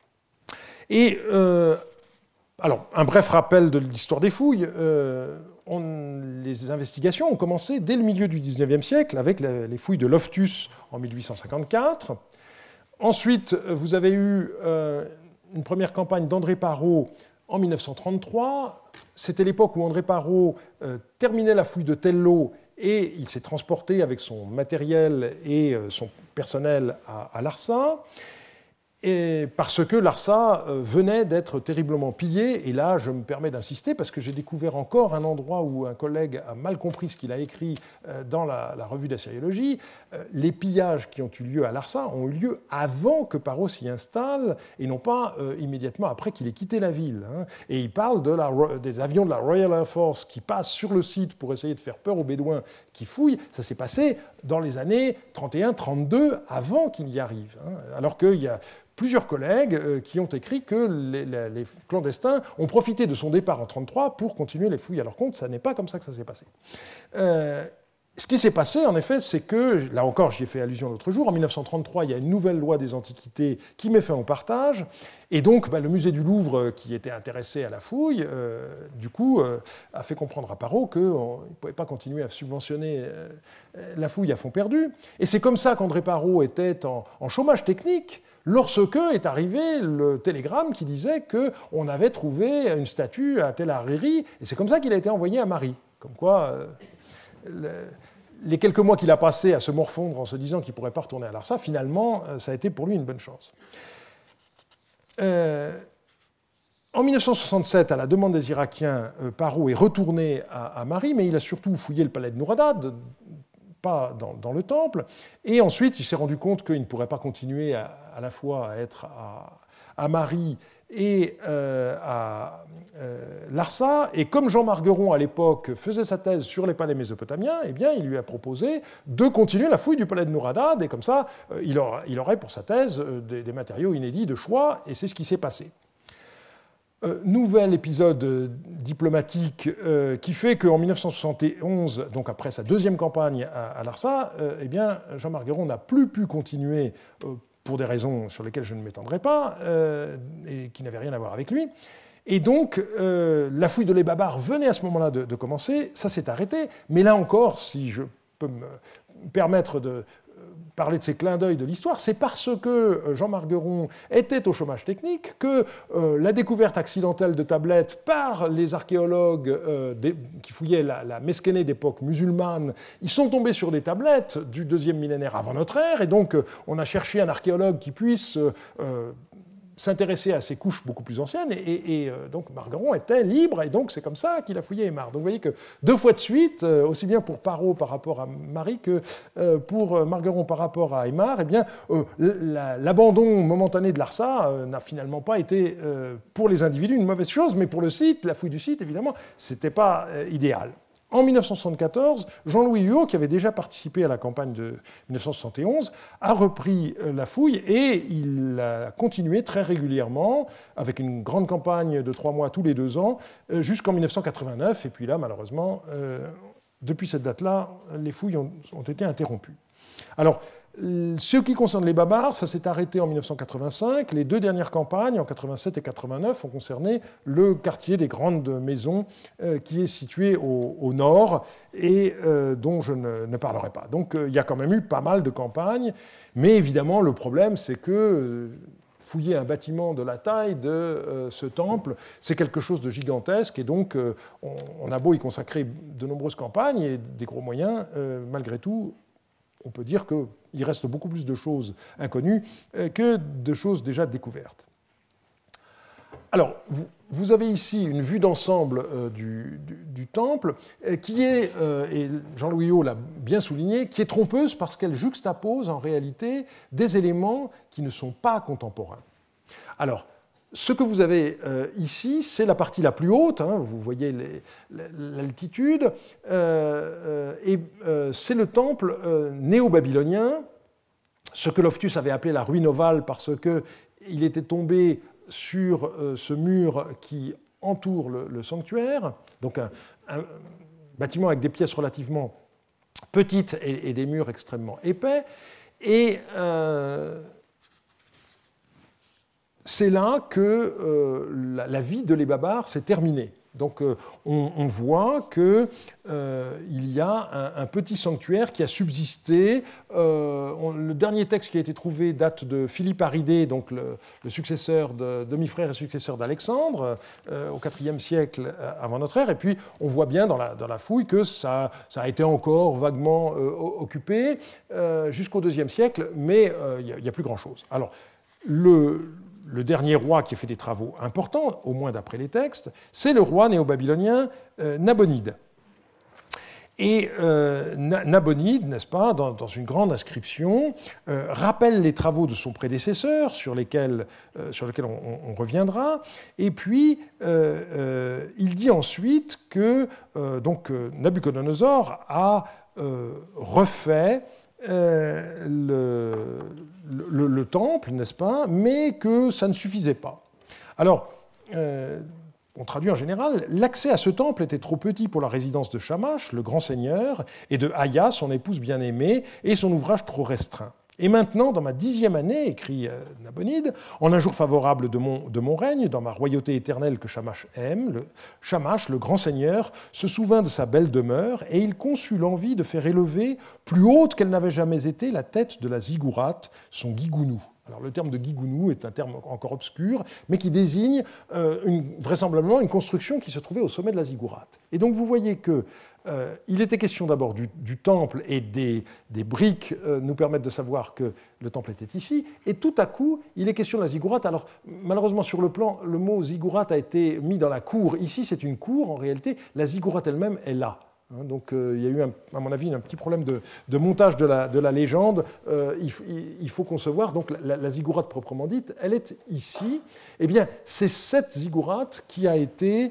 Et alors, un bref rappel de l'histoire des fouilles. Les investigations ont commencé dès le milieu du XIXe siècle, avec les fouilles de Loftus en 1854. Ensuite, vous avez eu une première campagne d'André Parrot en 1933. C'était l'époque où André Parrot terminait la fouille de Tello, et il s'est transporté avec son matériel et son personnel à Larsa, et parce que Larsa venait d'être terriblement pillé. Et là, je me permets d'insister, parce que j'ai découvert encore un endroit où un collègue a mal compris ce qu'il a écrit dans la revue d'assyriologie. Les pillages qui ont eu lieu à Larsa ont eu lieu avant que Parrot s'y installe, et non pas immédiatement après qu'il ait quitté la ville. Et il parle des avions de la Royal Air Force qui passent sur le site pour essayer de faire peur aux Bédouins qui fouillent. Ça s'est passé dans les années 31-32, avant qu'il y arrive. Alors qu'il y a plusieurs collègues qui ont écrit que les clandestins ont profité de son départ en 1933 pour continuer les fouilles à leur compte. Ça n'est pas comme ça que ça s'est passé. Ce qui s'est passé, en effet, c'est que, là encore, j'y ai fait allusion l'autre jour, en 1933, il y a une nouvelle loi des antiquités qui met fin au partage, et donc le musée du Louvre, qui était intéressé à la fouille, du coup, a fait comprendre à Parrot qu'il ne pouvait pas continuer à subventionner la fouille à fonds perdu. Et c'est comme ça qu'André Parrot était en chômage technique, lorsque est arrivé le télégramme qui disait qu'on avait trouvé une statue à Tel Hariri, et c'est comme ça qu'il a été envoyé à Marie. Comme quoi, les quelques mois qu'il a passés à se morfondre en se disant qu'il ne pourrait pas retourner à Larsa, finalement, ça a été pour lui une bonne chance. En 1967, à la demande des Irakiens, Parrot est retourné à Marie, mais il a surtout fouillé le palais de Nouradad, pas dans le temple, et ensuite il s'est rendu compte qu'il ne pourrait pas continuer à la fois à être à Mari et à Larsa. Et comme Jean Margueron, à l'époque, faisait sa thèse sur les palais mésopotamiens, eh bien, il lui a proposé de continuer la fouille du palais de Nouradad, et comme ça, il aurait pour sa thèse des matériaux inédits de choix, et c'est ce qui s'est passé. Nouvel épisode diplomatique qui fait qu'en 1971, donc après sa deuxième campagne à Larsa, eh bien, Jean Margueron n'a plus pu continuer pour des raisons sur lesquelles je ne m'étendrai pas et qui n'avaient rien à voir avec lui. Et donc, la fouille de les Babars venait à ce moment-là de commencer, ça s'est arrêté, mais là encore, si je peux me permettre de parler de ces clins d'œil de l'histoire, c'est parce que Jean Margueron était au chômage technique que la découverte accidentelle de tablettes par les archéologues qui fouillaient la Meskénée d'époque musulmane, ils sont tombés sur des tablettes du 2e millénaire avant notre ère, et donc on a cherché un archéologue qui puisse s'intéresser à ces couches beaucoup plus anciennes, et donc Margueron était libre, et donc c'est comme ça qu'il a fouillé Aymar. Donc vous voyez que 2 fois de suite, aussi bien pour Parrot par rapport à Mari que pour Margueron par rapport à Aymar, eh bien, l'abandon momentané de Larsa n'a finalement pas été pour les individus une mauvaise chose, mais pour le site, la fouille du site, évidemment, c'était pas idéal. En 1974, Jean-Louis Huot, qui avait déjà participé à la campagne de 1971, a repris la fouille et il a continué très régulièrement, avec une grande campagne de 3 mois tous les 2 ans, jusqu'en 1989. Et puis là, malheureusement, depuis cette date-là, les fouilles ont été interrompues. Alors, ce qui concerne les Babars, ça s'est arrêté en 1985. Les 2 dernières campagnes, en 87 et 89, ont concerné le quartier des Grandes Maisons, qui est situé au nord et dont je ne parlerai pas. Donc il y a quand même eu pas mal de campagnes, mais évidemment le problème c'est que fouiller un bâtiment de la taille de ce temple, c'est quelque chose de gigantesque, et donc on a beau y consacrer de nombreuses campagnes et des gros moyens, malgré tout, on peut dire qu'il reste beaucoup plus de choses inconnues que de choses déjà découvertes. Alors, vous avez ici une vue d'ensemble du temple qui est, et Jean-Louis Huot l'a bien souligné, qui est trompeuse parce qu'elle juxtapose en réalité des éléments qui ne sont pas contemporains. Alors, ce que vous avez ici, c'est la partie la plus haute, hein, vous voyez l'altitude, et c'est le temple néo-babylonien, ce que Loftus avait appelé la ruine ovale parce qu'il était tombé sur ce mur qui entoure le sanctuaire, donc un bâtiment avec des pièces relativement petites et des murs extrêmement épais, et c'est là que la vie de les Babars s'est terminée. Donc on voit qu'il y a un petit sanctuaire qui a subsisté. Le dernier texte qui a été trouvé date de Philippe Aridée, donc le successeur demi-frère et successeur d'Alexandre, au IVe siècle avant notre ère. Et puis on voit bien dans la fouille que ça a été encore vaguement occupé jusqu'au IIe siècle, mais il n'y a plus grand-chose. Alors le dernier roi qui a fait des travaux importants, au moins d'après les textes, c'est le roi néo-babylonien Nabonide. Et Nabonide, n'est-ce pas, dans une grande inscription, rappelle les travaux de son prédécesseur, sur lesquels on reviendra, et puis il dit ensuite que Nabuchodonosor a refait le temple, n'est-ce pas, mais que ça ne suffisait pas. Alors, on traduit en général, l'accès à ce temple était trop petit pour la résidence de Shamash, le grand seigneur, et de Aya, son épouse bien-aimée, et son ouvrage trop restreint. Et maintenant, dans ma 10e année, écrit Nabonide, en un jour favorable de mon règne, dans ma royauté éternelle que Shamash aime, Shamash, le grand seigneur, se souvint de sa belle demeure, et il conçut l'envie de faire élever, plus haute qu'elle n'avait jamais été, la tête de la ziggourate, son guigounou. Alors, le terme de guigounou est un terme encore obscur, mais qui désigne vraisemblablement une construction qui se trouvait au sommet de la ziggourate. Et donc, vous voyez que il était question d'abord du temple, et des briques nous permettent de savoir que le temple était ici, et tout à coup, il est question de la ziggourate. Alors, malheureusement, sur le plan, le mot ziggourate a été mis dans la cour. Ici, c'est une cour, en réalité, la ziggourate elle-même est là. Donc il y a eu, à mon avis, un petit problème de montage de la légende. Il faut concevoir, donc la ziggourate proprement dite, elle est ici. Eh bien, c'est cette ziggourate qui a été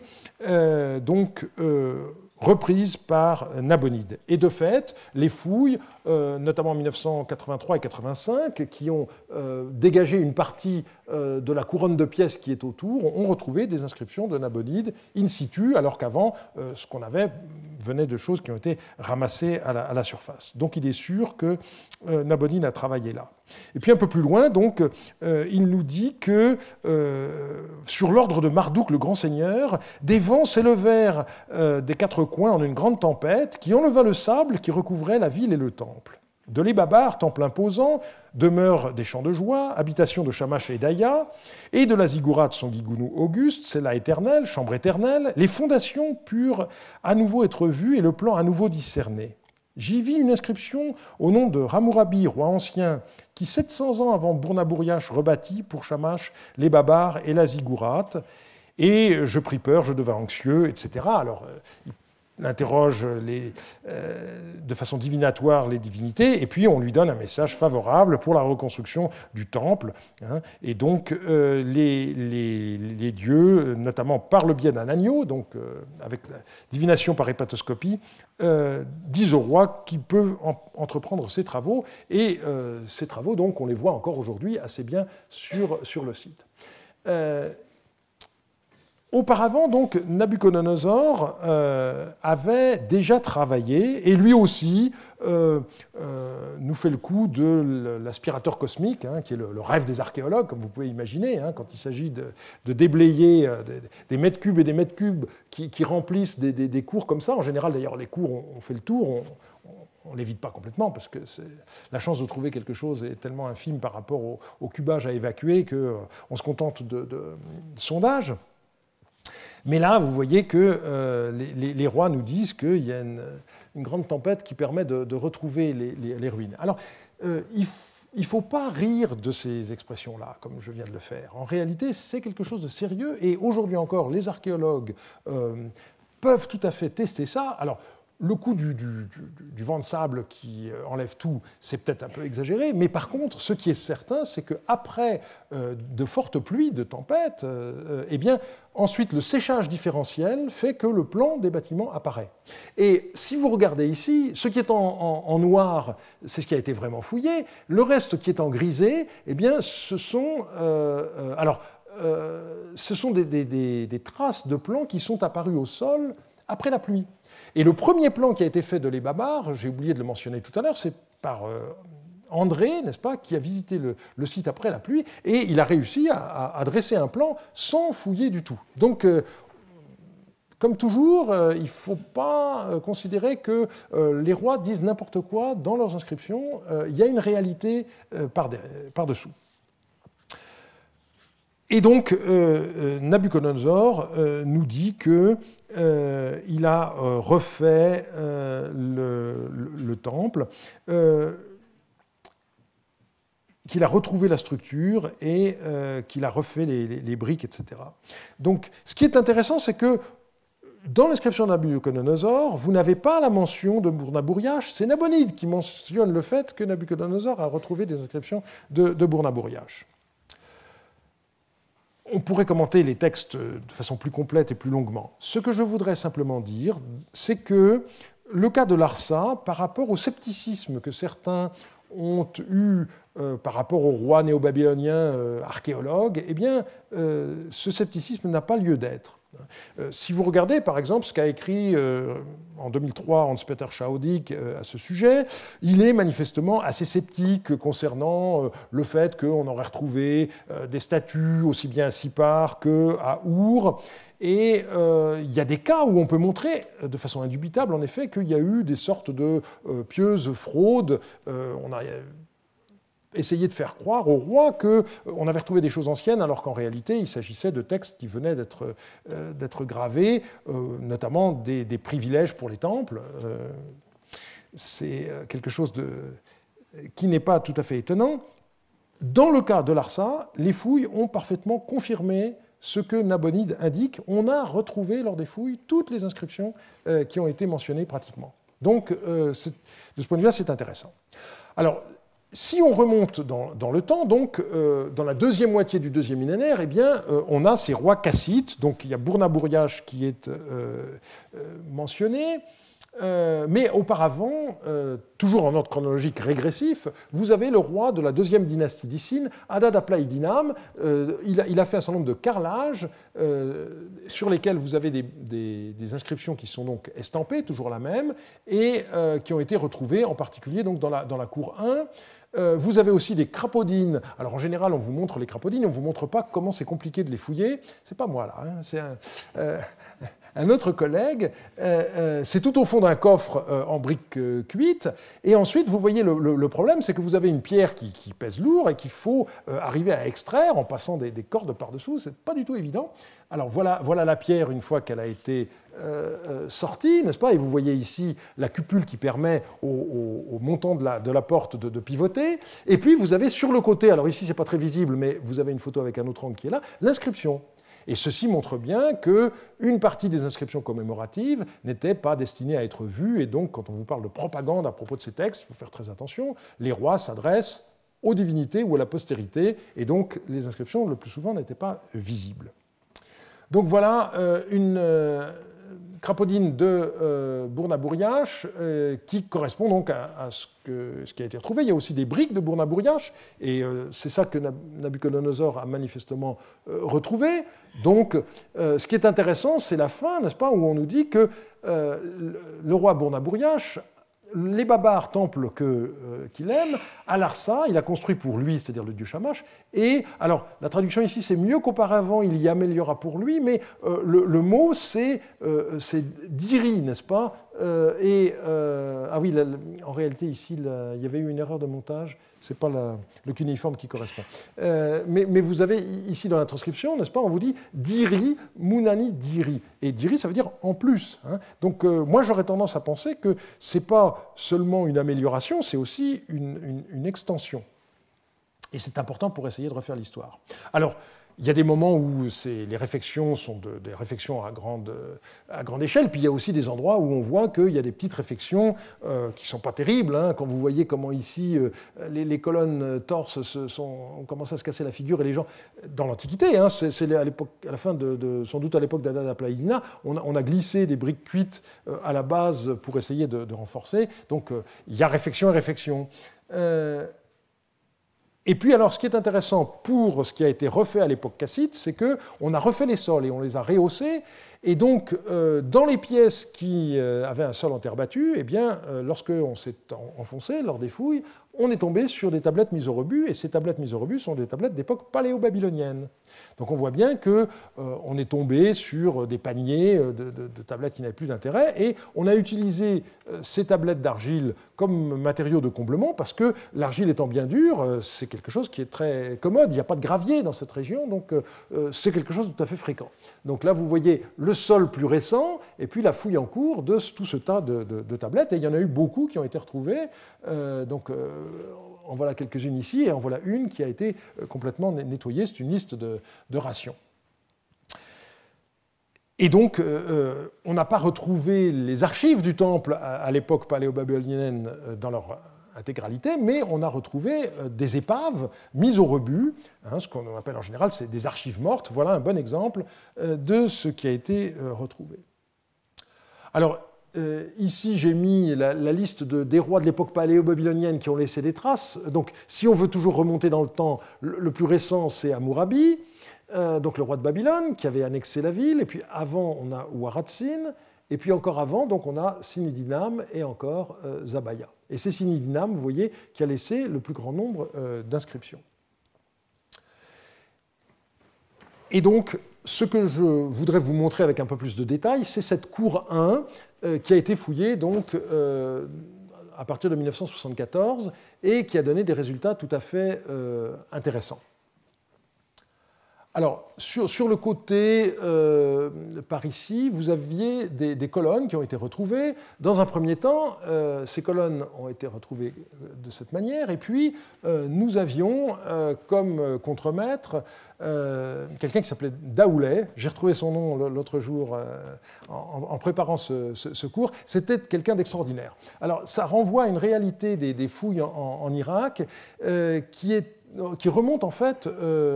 reprise par Nabonide. Et de fait, les fouilles, notamment en 1983 et 1985, qui ont dégagé une partie de la couronne de pièces qui est autour, ont retrouvé des inscriptions de Nabonide in situ, alors qu'avant, ce qu'on avait venait de choses qui ont été ramassées à la surface. Donc il est sûr que Nabonide a travaillé là. Et puis un peu plus loin, donc, il nous dit que sur l'ordre de Marduk, le grand seigneur, des vents s'élevèrent des quatre coins en une grande tempête qui enleva le sable qui recouvrait la ville et le temple. De l'Ébabar, temple imposant, demeure des champs de joie, habitation de Shamash et d'Aya, et de la ziggourate son Guigounou auguste, c'est la éternelle, chambre éternelle, les fondations purent à nouveau être vues et le plan à nouveau discerné. J'y vis une inscription au nom de Hammurabi, roi ancien, qui 700 ans avant Bournabouriash rebâtit pour Shamash les Babars et la ziggourate, et je pris peur, je devins anxieux, etc. Alors, il interroge de façon divinatoire les divinités, et puis on lui donne un message favorable pour la reconstruction du temple. Et donc les dieux, notamment par le biais d'un agneau, donc avec la divination par hépatoscopie, disent au roi qu'il peut entreprendre ses travaux, et ces travaux, donc, on les voit encore aujourd'hui assez bien sur le site. Auparavant, donc, Nabuchodonosor avait déjà travaillé, et lui aussi nous fait le coup de l'aspirateur cosmique, qui est le rêve des archéologues, comme vous pouvez imaginer, quand il s'agit de déblayer des mètres cubes et des mètres cubes qui remplissent des cours comme ça. En général, d'ailleurs, les cours, on fait le tour, on ne les vide pas complètement, parce que la chance de trouver quelque chose est tellement infime par rapport au cubage à évacuer qu'on se contente de sondages. Mais là, vous voyez que les rois nous disent qu'il y a une grande tempête qui permet de retrouver les ruines. Alors, il ne faut pas rire de ces expressions-là, comme je viens de le faire. En réalité, c'est quelque chose de sérieux, et aujourd'hui encore, les archéologues peuvent tout à fait tester ça. Alors, le coup du vent de sable qui enlève tout, c'est peut-être un peu exagéré, mais par contre, ce qui est certain, c'est qu'après de fortes pluies, de tempêtes, eh bien, ensuite, le séchage différentiel fait que le plan des bâtiments apparaît. Et si vous regardez ici, ce qui est en noir, c'est ce qui a été vraiment fouillé. Le reste qui est en grisé, eh bien, ce sont des traces de plans qui sont apparus au sol après la pluie. Et le premier plan qui a été fait de l'Ébabar, j'ai oublié de le mentionner tout à l'heure, c'est par André, n'est-ce pas, qui a visité le site après la pluie, et il a réussi à dresser un plan sans fouiller du tout. Donc, comme toujours, il ne faut pas considérer que les rois disent n'importe quoi dans leurs inscriptions. Il y a une réalité par-dessous. Et donc, Nabuchodonosor nous dit qu'il a refait le temple, qu'il a retrouvé la structure et qu'il a refait les briques, etc. Donc, ce qui est intéressant, c'est que dans l'inscription de Nabuchodonosor, vous n'avez pas la mention de Bournabouriash, c'est Nabonide qui mentionne le fait que Nabuchodonosor a retrouvé des inscriptions de Bournabouriash. On pourrait commenter les textes de façon plus complète et plus longuement. Ce que je voudrais simplement dire, c'est que le cas de Larsa, par rapport au scepticisme que certains ont eu par rapport aux rois néo-babyloniens archéologues, eh bien, ce scepticisme n'a pas lieu d'être. Si vous regardez, par exemple, ce qu'a écrit en 2003 Hans-Peter Schaudig à ce sujet, il est manifestement assez sceptique concernant le fait qu'on aurait retrouvé des statues aussi bien à Sippar qu'à Our. Et il y a des cas où on peut montrer de façon indubitable, en effet, qu'il y a eu des sortes de pieuses fraudes. On a essayé de faire croire au roi qu'on avait retrouvé des choses anciennes, alors qu'en réalité, il s'agissait de textes qui venaient d'être gravés, notamment des privilèges pour les temples. C'est quelque chose qui n'est pas tout à fait étonnant. Dans le cas de Larsa, les fouilles ont parfaitement confirmé ce que Nabonide indique. On a retrouvé lors des fouilles toutes les inscriptions qui ont été mentionnées pratiquement. Donc, de ce point de vue-là, c'est intéressant. Alors, si on remonte dans le temps, donc, dans la deuxième moitié du deuxième millénaire, eh bien, on a ces rois cassites. Donc, il y a Bourna-Bouriache qui est mentionné. Mais auparavant, toujours en ordre chronologique régressif, vous avez le roi de la deuxième dynastie d'Issine, Adad-Apla-Iddinam. Il a fait un certain nombre de carrelages sur lesquels vous avez des inscriptions qui sont donc estampées, toujours la même, et qui ont été retrouvées en particulier donc, dans la cour 1. Vous avez aussi des crapaudines. Alors en général, on vous montre les crapaudines, on ne vous montre pas comment c'est compliqué de les fouiller. C'est pas moi là, hein, c'est un autre collègue. C'est tout au fond d'un coffre en briques cuites. Et ensuite, vous voyez, le problème, c'est que vous avez une pierre qui pèse lourd et qu'il faut arriver à extraire en passant des cordes par-dessous. C'est pas du tout évident. Alors voilà la pierre une fois qu'elle a été sortie, n'est-ce pas? Et vous voyez ici la cupule qui permet au montant de la porte de pivoter. Et puis vous avez sur le côté, alors ici c'est pas très visible, mais vous avez une photo avec un autre angle qui est là, l'inscription. Et ceci montre bien qu'une partie des inscriptions commémoratives n'était pas destinée à être vue. Et donc, quand on vous parle de propagande à propos de ces textes, il faut faire très attention. Les rois s'adressent aux divinités ou à la postérité. Et donc, les inscriptions, le plus souvent, n'étaient pas visibles. Donc voilà une crapaudine de Bourna-Bouriache qui correspond donc à ce qui a été retrouvé. Il y a aussi des briques de Bourna-Bouriache, et c'est ça que Nabuchodonosor a manifestement retrouvé. Donc, ce qui est intéressant, c'est la fin, n'est-ce pas, où on nous dit que le roi Bourna-Bouriache, les Babars, temple qu'il aime, à Larsa, il a construit pour lui, c'est-à-dire le dieu Shamash, et alors la traduction ici c'est mieux qu'auparavant, il y améliora pour lui, mais le mot c'est Diri, n'est-ce pas? Ah oui, en réalité ici il y avait eu une erreur de montage, c'est pas le cuneiforme qui correspond. Mais vous avez ici dans la transcription, n'est-ce pas, on vous dit Diri, Munani Diri. Et Diri, ça veut dire en plus. Hein. Donc moi, j'aurais tendance à penser que ce n'est pas seulement une amélioration, c'est aussi une extension. Et c'est important pour essayer de refaire l'histoire. Alors, il y a des moments où les réfections sont des réfections à grande échelle, puis il y a aussi des endroits où on voit qu'il y a des petites réfections qui ne sont pas terribles. Hein, quand vous voyez comment ici les colonnes torses ont commencé à se casser la figure, et les gens, dans l'Antiquité, hein, c'est à la fin sans doute à l'époque d'Adad-Apla-Iddina, on a glissé des briques cuites à la base pour essayer de renforcer. Donc il y a réfection et réfection. Et puis, alors, ce qui est intéressant pour ce qui a été refait à l'époque cassite, c'est qu'on a refait les sols et on les a rehaussés. Et donc, dans les pièces qui avaient un sol en terre battue, eh bien, lorsqu'on s'est enfoncé lors des fouilles, on est tombé sur des tablettes mises au rebut, et ces tablettes mises au rebut sont des tablettes d'époque paléo-babylonienne. Donc on voit bien qu'on est tombé sur des paniers de tablettes qui n'avaient plus d'intérêt, et on a utilisé ces tablettes d'argile comme matériau de comblement, parce que l'argile étant bien dure, c'est quelque chose qui est très commode, il n'y a pas de gravier dans cette région, donc c'est quelque chose de tout à fait fréquent. Donc là, vous voyez le sol plus récent, et puis la fouille en cours de tout ce tas de tablettes, et il y en a eu beaucoup qui ont été retrouvées, en voilà quelques-unes ici, et en voilà une qui a été complètement nettoyée. C'est une liste de rations. Et donc, on n'a pas retrouvé les archives du temple à l'époque paléo-babylonienne dans leur intégralité, mais on a retrouvé des épaves mises au rebut, hein, ce qu'on appelle en général c'est des archives mortes. Voilà un bon exemple de ce qui a été retrouvé. Alors, ici, j'ai mis la liste des rois de l'époque paléo-babylonienne qui ont laissé des traces. Donc, si on veut toujours remonter dans le temps, le plus récent, c'est Hammurabi, donc le roi de Babylone, qui avait annexé la ville. Et puis avant, on a Ouaratsin. Et puis encore avant, donc on a Sinidinam et encore Zabaya. Et c'est Sinidinam, vous voyez, qui a laissé le plus grand nombre d'inscriptions. Et donc, ce que je voudrais vous montrer avec un peu plus de détails, c'est cette cour 1 qui a été fouillée donc, à partir de 1974 et qui a donné des résultats tout à fait intéressants. Alors, sur le côté, par ici, vous aviez des colonnes qui ont été retrouvées. Dans un premier temps, ces colonnes ont été retrouvées de cette manière, et puis nous avions comme contremaître quelqu'un qui s'appelait Daoulet. J'ai retrouvé son nom l'autre jour en préparant ce cours. C'était quelqu'un d'extraordinaire. Alors, ça renvoie à une réalité des fouilles en Irak qui remonte en fait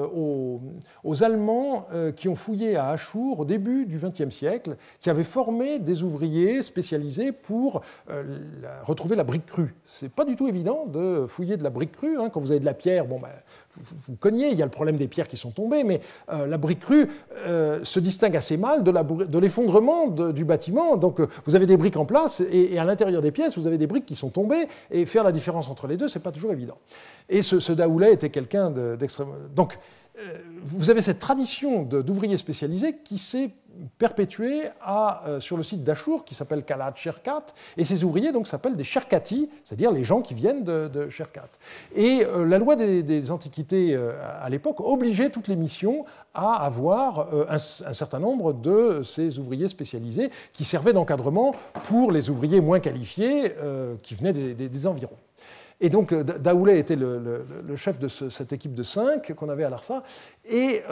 aux Allemands qui ont fouillé à Achour au début du XXe siècle, qui avaient formé des ouvriers spécialisés pour retrouver la brique crue. C'est pas du tout évident de fouiller de la brique crue. Hein. Quand vous avez de la pierre, bon, vous cognez, il y a le problème des pierres qui sont tombées, mais la brique crue se distingue assez mal de l'effondrement du bâtiment. Donc vous avez des briques en place et à l'intérieur des pièces, vous avez des briques qui sont tombées, et faire la différence entre les deux, c'est pas toujours évident. Et ce Daoulet était quelqu'un d'extrêmement... Donc, vous avez cette tradition d'ouvriers spécialisés qui s'est perpétuée sur le site d'Achour, qui s'appelle Kalat Sherkat, et ces ouvriers donc s'appellent des Sherkati, c'est-à-dire les gens qui viennent de Sherkat. Et la loi des Antiquités à l'époque obligeait toutes les missions à avoir un certain nombre de ces ouvriers spécialisés qui servaient d'encadrement pour les ouvriers moins qualifiés qui venaient des environs. Et donc Daoulet était le chef de cette équipe de 5 qu'on avait à l'ARSA, et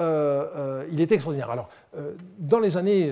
il était extraordinaire. Alors, dans les années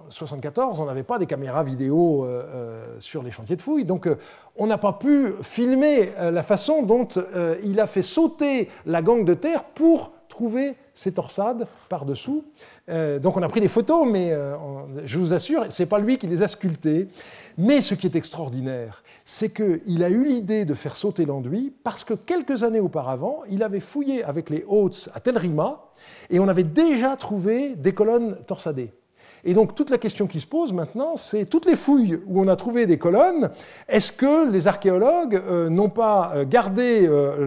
74, on n'avait pas des caméras vidéo sur les chantiers de fouilles, donc on n'a pas pu filmer la façon dont il a fait sauter la gangue de terre pour trouver ces torsades par-dessous. Donc on a pris des photos, mais je vous assure, ce n'est pas lui qui les a sculptées. Mais ce qui est extraordinaire, c'est qu'il a eu l'idée de faire sauter l'enduit parce que quelques années auparavant, il avait fouillé avec les Hôtes à Tel Rima et on avait déjà trouvé des colonnes torsadées. Et donc toute la question qui se pose maintenant, c'est toutes les fouilles où on a trouvé des colonnes, est-ce que les archéologues n'ont pas gardé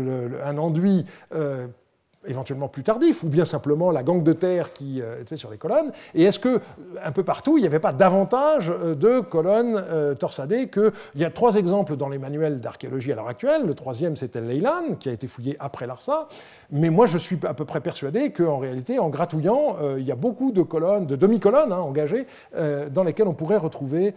un enduit éventuellement plus tardif, ou bien simplement la gangue de terre qui était sur les colonnes, et est-ce que un peu partout, il n'y avait pas davantage de colonnes torsadées que... Il y a 3 exemples dans les manuels d'archéologie à l'heure actuelle. Le 3e, c'était Leyland, qui a été fouillé après Larsa, mais moi, je suis à peu près persuadé qu'en réalité, en gratouillant, il y a beaucoup de colonnes, de demi-colonnes engagées, dans lesquelles on pourrait retrouver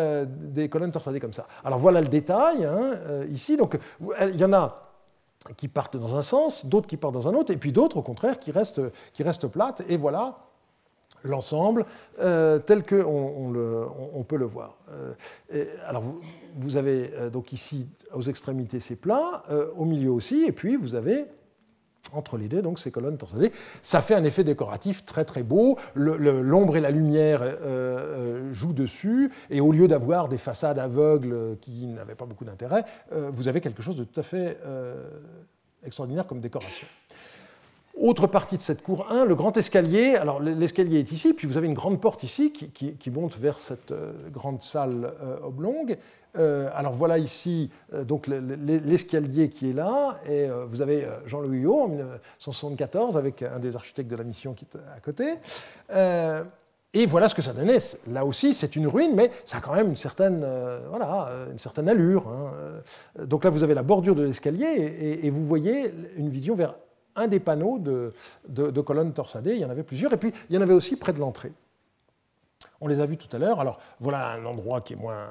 des colonnes torsadées comme ça. Alors voilà le détail, ici. Donc, il y en a qui partent dans un sens, d'autres qui partent dans un autre, et puis d'autres, au contraire, qui restent plates. Et voilà l'ensemble tel qu'on peut le voir. Alors, vous avez donc ici, aux extrémités, ces plats, au milieu aussi, et puis vous avez... entre les deux, donc ces colonnes torsadées, ça fait un effet décoratif très très beau. L'ombre et la lumière jouent dessus, et au lieu d'avoir des façades aveugles qui n'avaient pas beaucoup d'intérêt, vous avez quelque chose de tout à fait extraordinaire comme décoration. Autre partie de cette cour 1, le grand escalier. Alors l'escalier est ici, puis vous avez une grande porte ici qui monte vers cette grande salle oblongue. Alors voilà ici donc l'escalier qui est là, et vous avez Jean-Louis Huot en 1974 avec un des architectes de la mission qui est à côté. Et voilà ce que ça donnait. Là aussi, c'est une ruine, mais ça a quand même une certaine allure. Donc là, vous avez la bordure de l'escalier, et vous voyez une vision vers un des panneaux de colonnes torsadées. Il y en avait plusieurs, et puis il y en avait aussi près de l'entrée. On les a vus tout à l'heure. Alors voilà un endroit qui est moins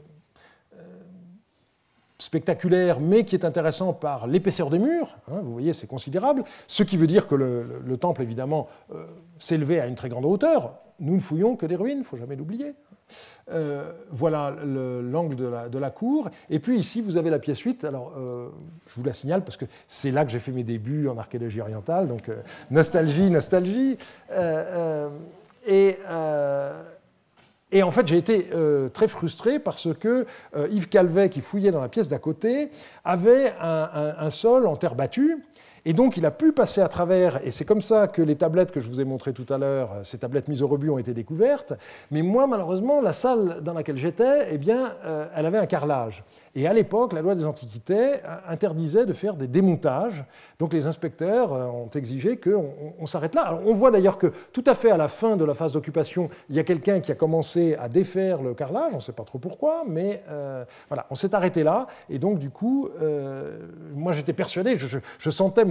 spectaculaire, mais qui est intéressant par l'épaisseur des murs. Vous voyez, c'est considérable. Ce qui veut dire que le temple, évidemment, s'élevait à une très grande hauteur. Nous ne fouillons que des ruines, il ne faut jamais l'oublier. Voilà l'angle de la cour. Et puis ici, vous avez la pièce 8. Alors, je vous la signale parce que c'est là que j'ai fait mes débuts en archéologie orientale. Donc, nostalgie. Et en fait, j'ai été très frustré parce que Yves Calvet, qui fouillait dans la pièce d'à côté, avait un sol en terre battue. Et donc, il a pu passer à travers, et c'est comme ça que les tablettes que je vous ai montrées tout à l'heure, ces tablettes mises au rebut, ont été découvertes. Mais moi, malheureusement, la salle dans laquelle j'étais, eh bien, elle avait un carrelage. Et à l'époque, la loi des Antiquités interdisait de faire des démontages. Donc les inspecteurs ont exigé qu'on s'arrête là. Alors, on voit d'ailleurs que tout à fait à la fin de la phase d'occupation, il y a quelqu'un qui a commencé à défaire le carrelage. On ne sait pas trop pourquoi, mais voilà, on s'est arrêté là. Et donc, du coup, moi, j'étais persuadé, je sentais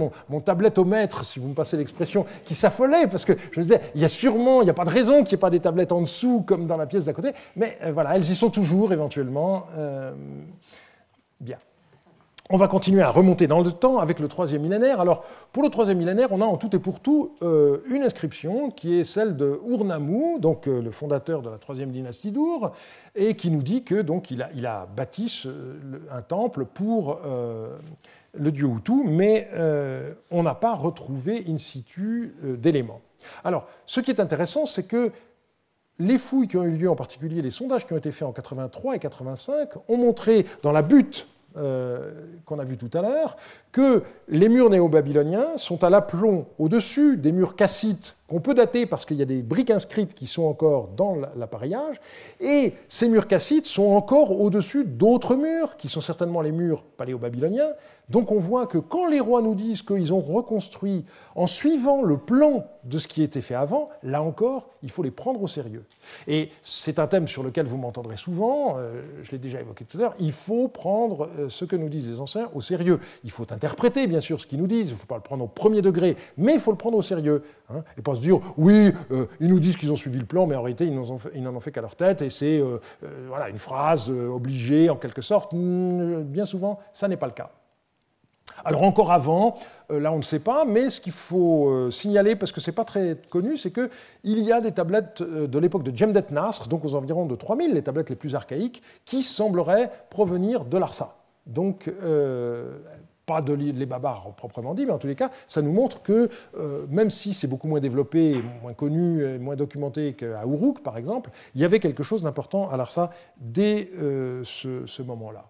mon tablettomètre, si vous me passez l'expression, qui s'affolait, parce que je me disais, il n'y a pas de raison qu'il n'y ait pas des tablettes en dessous, comme dans la pièce d'à côté, mais voilà, elles y sont toujours, éventuellement. Bien. On va continuer à remonter dans le temps avec le troisième millénaire. Alors, pour le troisième millénaire, on a en tout et pour tout une inscription qui est celle de Urnammu, donc le fondateur de la troisième dynastie d'Ur, et qui nous dit que donc il a bâti un temple pour le dieu Hutu, mais on n'a pas retrouvé in situ d'éléments. Alors, ce qui est intéressant, c'est que les fouilles qui ont eu lieu, en particulier les sondages qui ont été faits en 83 et 85, ont montré dans la butte qu'on a vu tout à l'heure, que les murs néo-babyloniens sont à l'aplomb au-dessus des murs cassites qu'on peut dater parce qu'il y a des briques inscrites qui sont encore dans l'appareillage, et ces murs cassites sont encore au-dessus d'autres murs, qui sont certainement les murs paléo-babyloniens. Donc on voit que quand les rois nous disent qu'ils ont reconstruit en suivant le plan de ce qui était fait avant, là encore, il faut les prendre au sérieux. Et c'est un thème sur lequel vous m'entendrez souvent, je l'ai déjà évoqué tout à l'heure, il faut prendre ce que nous disent les anciens au sérieux. Il faut interpréter, bien sûr, ce qu'ils nous disent, il ne faut pas le prendre au premier degré, mais il faut le prendre au sérieux. Hein, et pas se dire, oui, ils nous disent qu'ils ont suivi le plan, mais en réalité, ils n'en ont fait qu'à leur tête, et c'est voilà, une phrase obligée, en quelque sorte. Bien souvent, ça n'est pas le cas. Alors encore avant, là on ne sait pas, mais ce qu'il faut signaler, parce que ce n'est pas très connu, c'est qu'il y a des tablettes de l'époque de Jemdet Nasr, donc aux environs de 3000, les tablettes les plus archaïques, qui sembleraient provenir de Larsa. Donc pas de les Babars proprement dit, mais en tous les cas, ça nous montre que même si c'est beaucoup moins développé, moins connu, et moins documenté qu'à Uruk par exemple, il y avait quelque chose d'important à Larsa dès ce moment-là.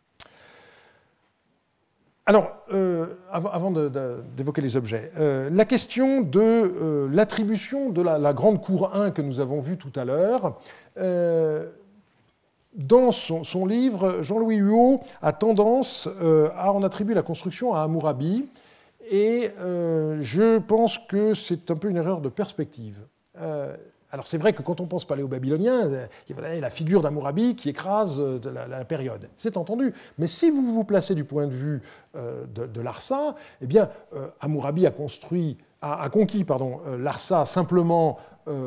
Alors, avant d'évoquer les objets, la question de l'attribution de la grande cour 1 que nous avons vue tout à l'heure, dans son livre, Jean-Louis Huot a tendance à en attribuer la construction à Hammurabi, et je pense que c'est un peu une erreur de perspective. Alors c'est vrai que quand on pense paléo-babylonien, il y a la figure d'Hammurabi qui écrase la période. C'est entendu. Mais si vous vous placez du point de vue de Larsa, eh bien, Hammurabi a conquis Larsa simplement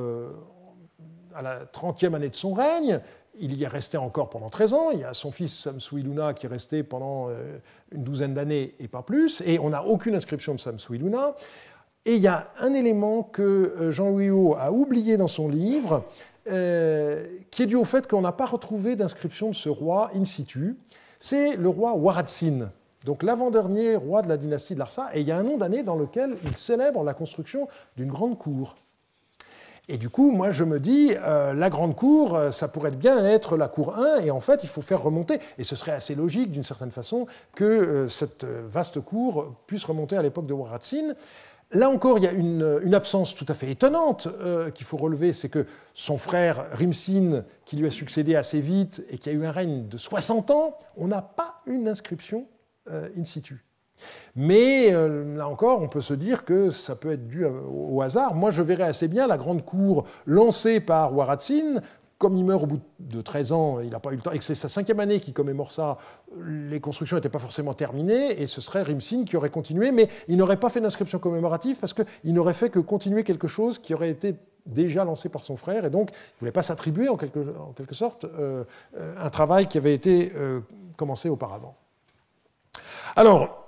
à la 30e année de son règne. Il y est resté encore pendant 13 ans. Il y a son fils Samsu-Iluna qui est resté pendant une douzaine d'années et pas plus. Et on n'a aucune inscription de Samsu-Iluna. Et il y a un élément que Jean-Louis Huot a oublié dans son livre, qui est dû au fait qu'on n'a pas retrouvé d'inscription de ce roi in situ. C'est le roi Waratsin, donc l'avant-dernier roi de la dynastie de Larsa. Et il y a un nom d'année dans lequel il célèbre la construction d'une grande cour. Et du coup, moi, je me dis, la grande cour, ça pourrait bien être la cour 1, et en fait, il faut faire remonter, et ce serait assez logique, d'une certaine façon, que cette vaste cour puisse remonter à l'époque de Waratsin. Là encore, il y a une absence tout à fait étonnante qu'il faut relever, c'est que son frère Rimsin, qui lui a succédé assez vite et qui a eu un règne de 60 ans, on n'a pas une inscription in situ. Mais là encore, on peut se dire que ça peut être dû au hasard. Moi, je verrais assez bien la grande cour lancée par Waratsin. Comme il meurt au bout de 13 ans, il n'a pas eu le temps, et que c'est sa 5e année qui commémore ça, les constructions n'étaient pas forcément terminées, et ce serait Rimsin qui aurait continué, mais il n'aurait pas fait d'inscription commémorative parce qu'il n'aurait fait que continuer quelque chose qui aurait été déjà lancé par son frère, et donc il ne voulait pas s'attribuer en quelque sorte un travail qui avait été commencé auparavant. Alors,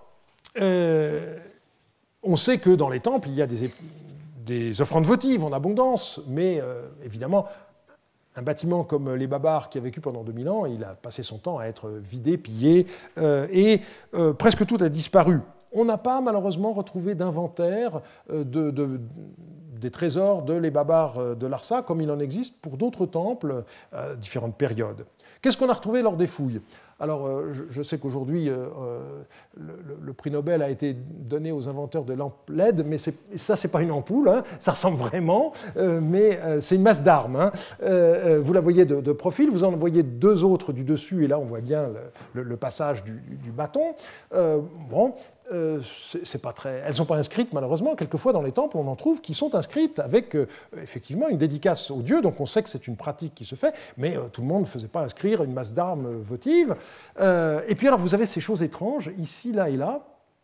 on sait que dans les temples, il y a des offrandes votives en abondance, mais évidemment, un bâtiment comme les Babars qui a vécu pendant 2000 ans, il a passé son temps à être vidé, pillé, et presque tout a disparu. On n'a pas malheureusement retrouvé d'inventaire des trésors de les Babars de Larsa, comme il en existe pour d'autres temples à différentes périodes. Qu'est-ce qu'on a retrouvé lors des fouilles ? Alors, je sais qu'aujourd'hui, le prix Nobel a été donné aux inventeurs de lampes LED, mais ça, c'est pas une ampoule, hein, ça ressemble vraiment, mais c'est une masse d'armes. Hein. Vous la voyez de profil, vous en voyez deux autres du dessus, et là, on voit bien le passage du bâton. Bon, c'est pas très... Elles ne sont pas inscrites, malheureusement. Quelquefois, dans les temples, on en trouve qui sont inscrites avec, effectivement, une dédicace au dieu, donc on sait que c'est une pratique qui se fait, mais tout le monde ne faisait pas inscrire une masse d'armes votives. Et puis, alors, vous avez ces choses étranges, ici, là et là.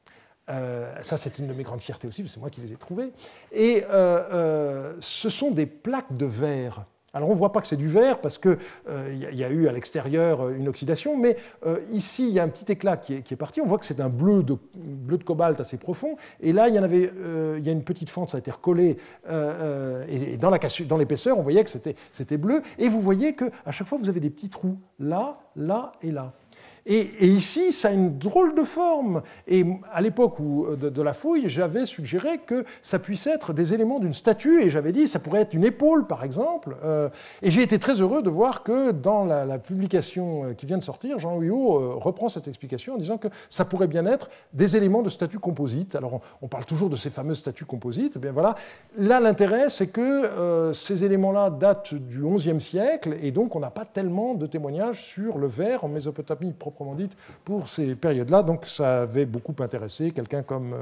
Ça, c'est une de mes grandes fiertés aussi, c'est moi qui les ai trouvées. Et ce sont des plaques de verre. Alors on ne voit pas que c'est du verre parce qu'il y a eu à l'extérieur une oxydation, mais ici il y a un petit éclat qui est parti. On voit que c'est un bleu de cobalt assez profond. Et là il y a une petite fente, ça a été recollé. Et dans l'épaisseur, on voyait que c'était bleu. Et vous voyez qu'à chaque fois vous avez des petits trous là, là et là. Et ici, ça a une drôle de forme. Et à l'époque de la fouille, j'avais suggéré que ça puisse être des éléments d'une statue, et j'avais dit ça pourrait être une épaule, par exemple. Et j'ai été très heureux de voir que dans la publication qui vient de sortir, Jean Huyot reprend cette explication en disant que ça pourrait bien être des éléments de statues composites. Alors on parle toujours de ces fameuses statues composites. Eh bien voilà. Là, l'intérêt, c'est que ces éléments-là datent du XIe siècle, et donc on n'a pas tellement de témoignages sur le verre en Mésopotamie proprement dite pour ces périodes-là. Donc ça avait beaucoup intéressé quelqu'un comme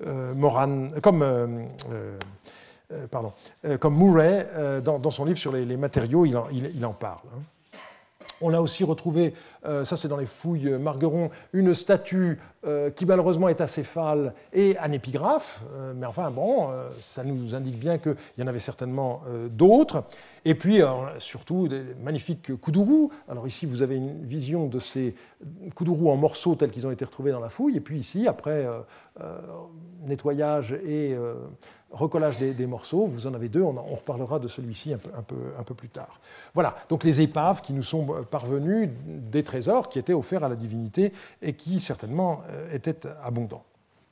Murray dans son livre sur les matériaux, il en parle. On a aussi retrouvé, ça c'est dans les fouilles Margueron, une statue qui malheureusement est acéphale et un épigraphe, mais enfin bon, ça nous indique bien qu'il y en avait certainement d'autres. Et puis surtout des magnifiques koudourous. Alors ici vous avez une vision de ces koudourous en morceaux tels qu'ils ont été retrouvés dans la fouille, et puis ici après nettoyage et recollage des morceaux, vous en avez deux, on reparlera de celui-ci un peu plus tard. Voilà, donc les épaves qui nous sont parvenues des trésors qui étaient offerts à la divinité et qui certainement étaient abondants.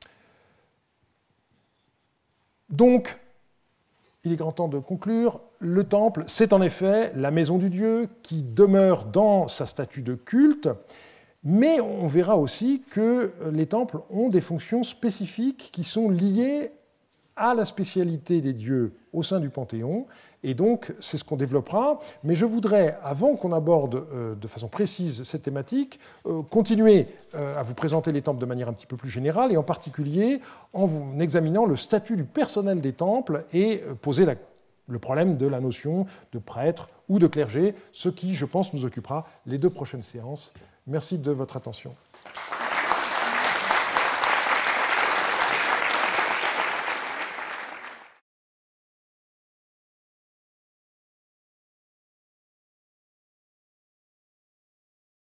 Donc, il est grand temps de conclure. Le temple, c'est en effet la maison du Dieu qui demeure dans sa statue de culte, mais on verra aussi que les temples ont des fonctions spécifiques qui sont liées à la spécialité des dieux au sein du Panthéon, et donc c'est ce qu'on développera. Mais je voudrais, avant qu'on aborde de façon précise cette thématique, continuer à vous présenter les temples de manière un petit peu plus générale, et en particulier en vous examinant le statut du personnel des temples et poser le problème de la notion de prêtre ou de clergé, ce qui, je pense, nous occupera les 2 prochaines séances. Merci de votre attention.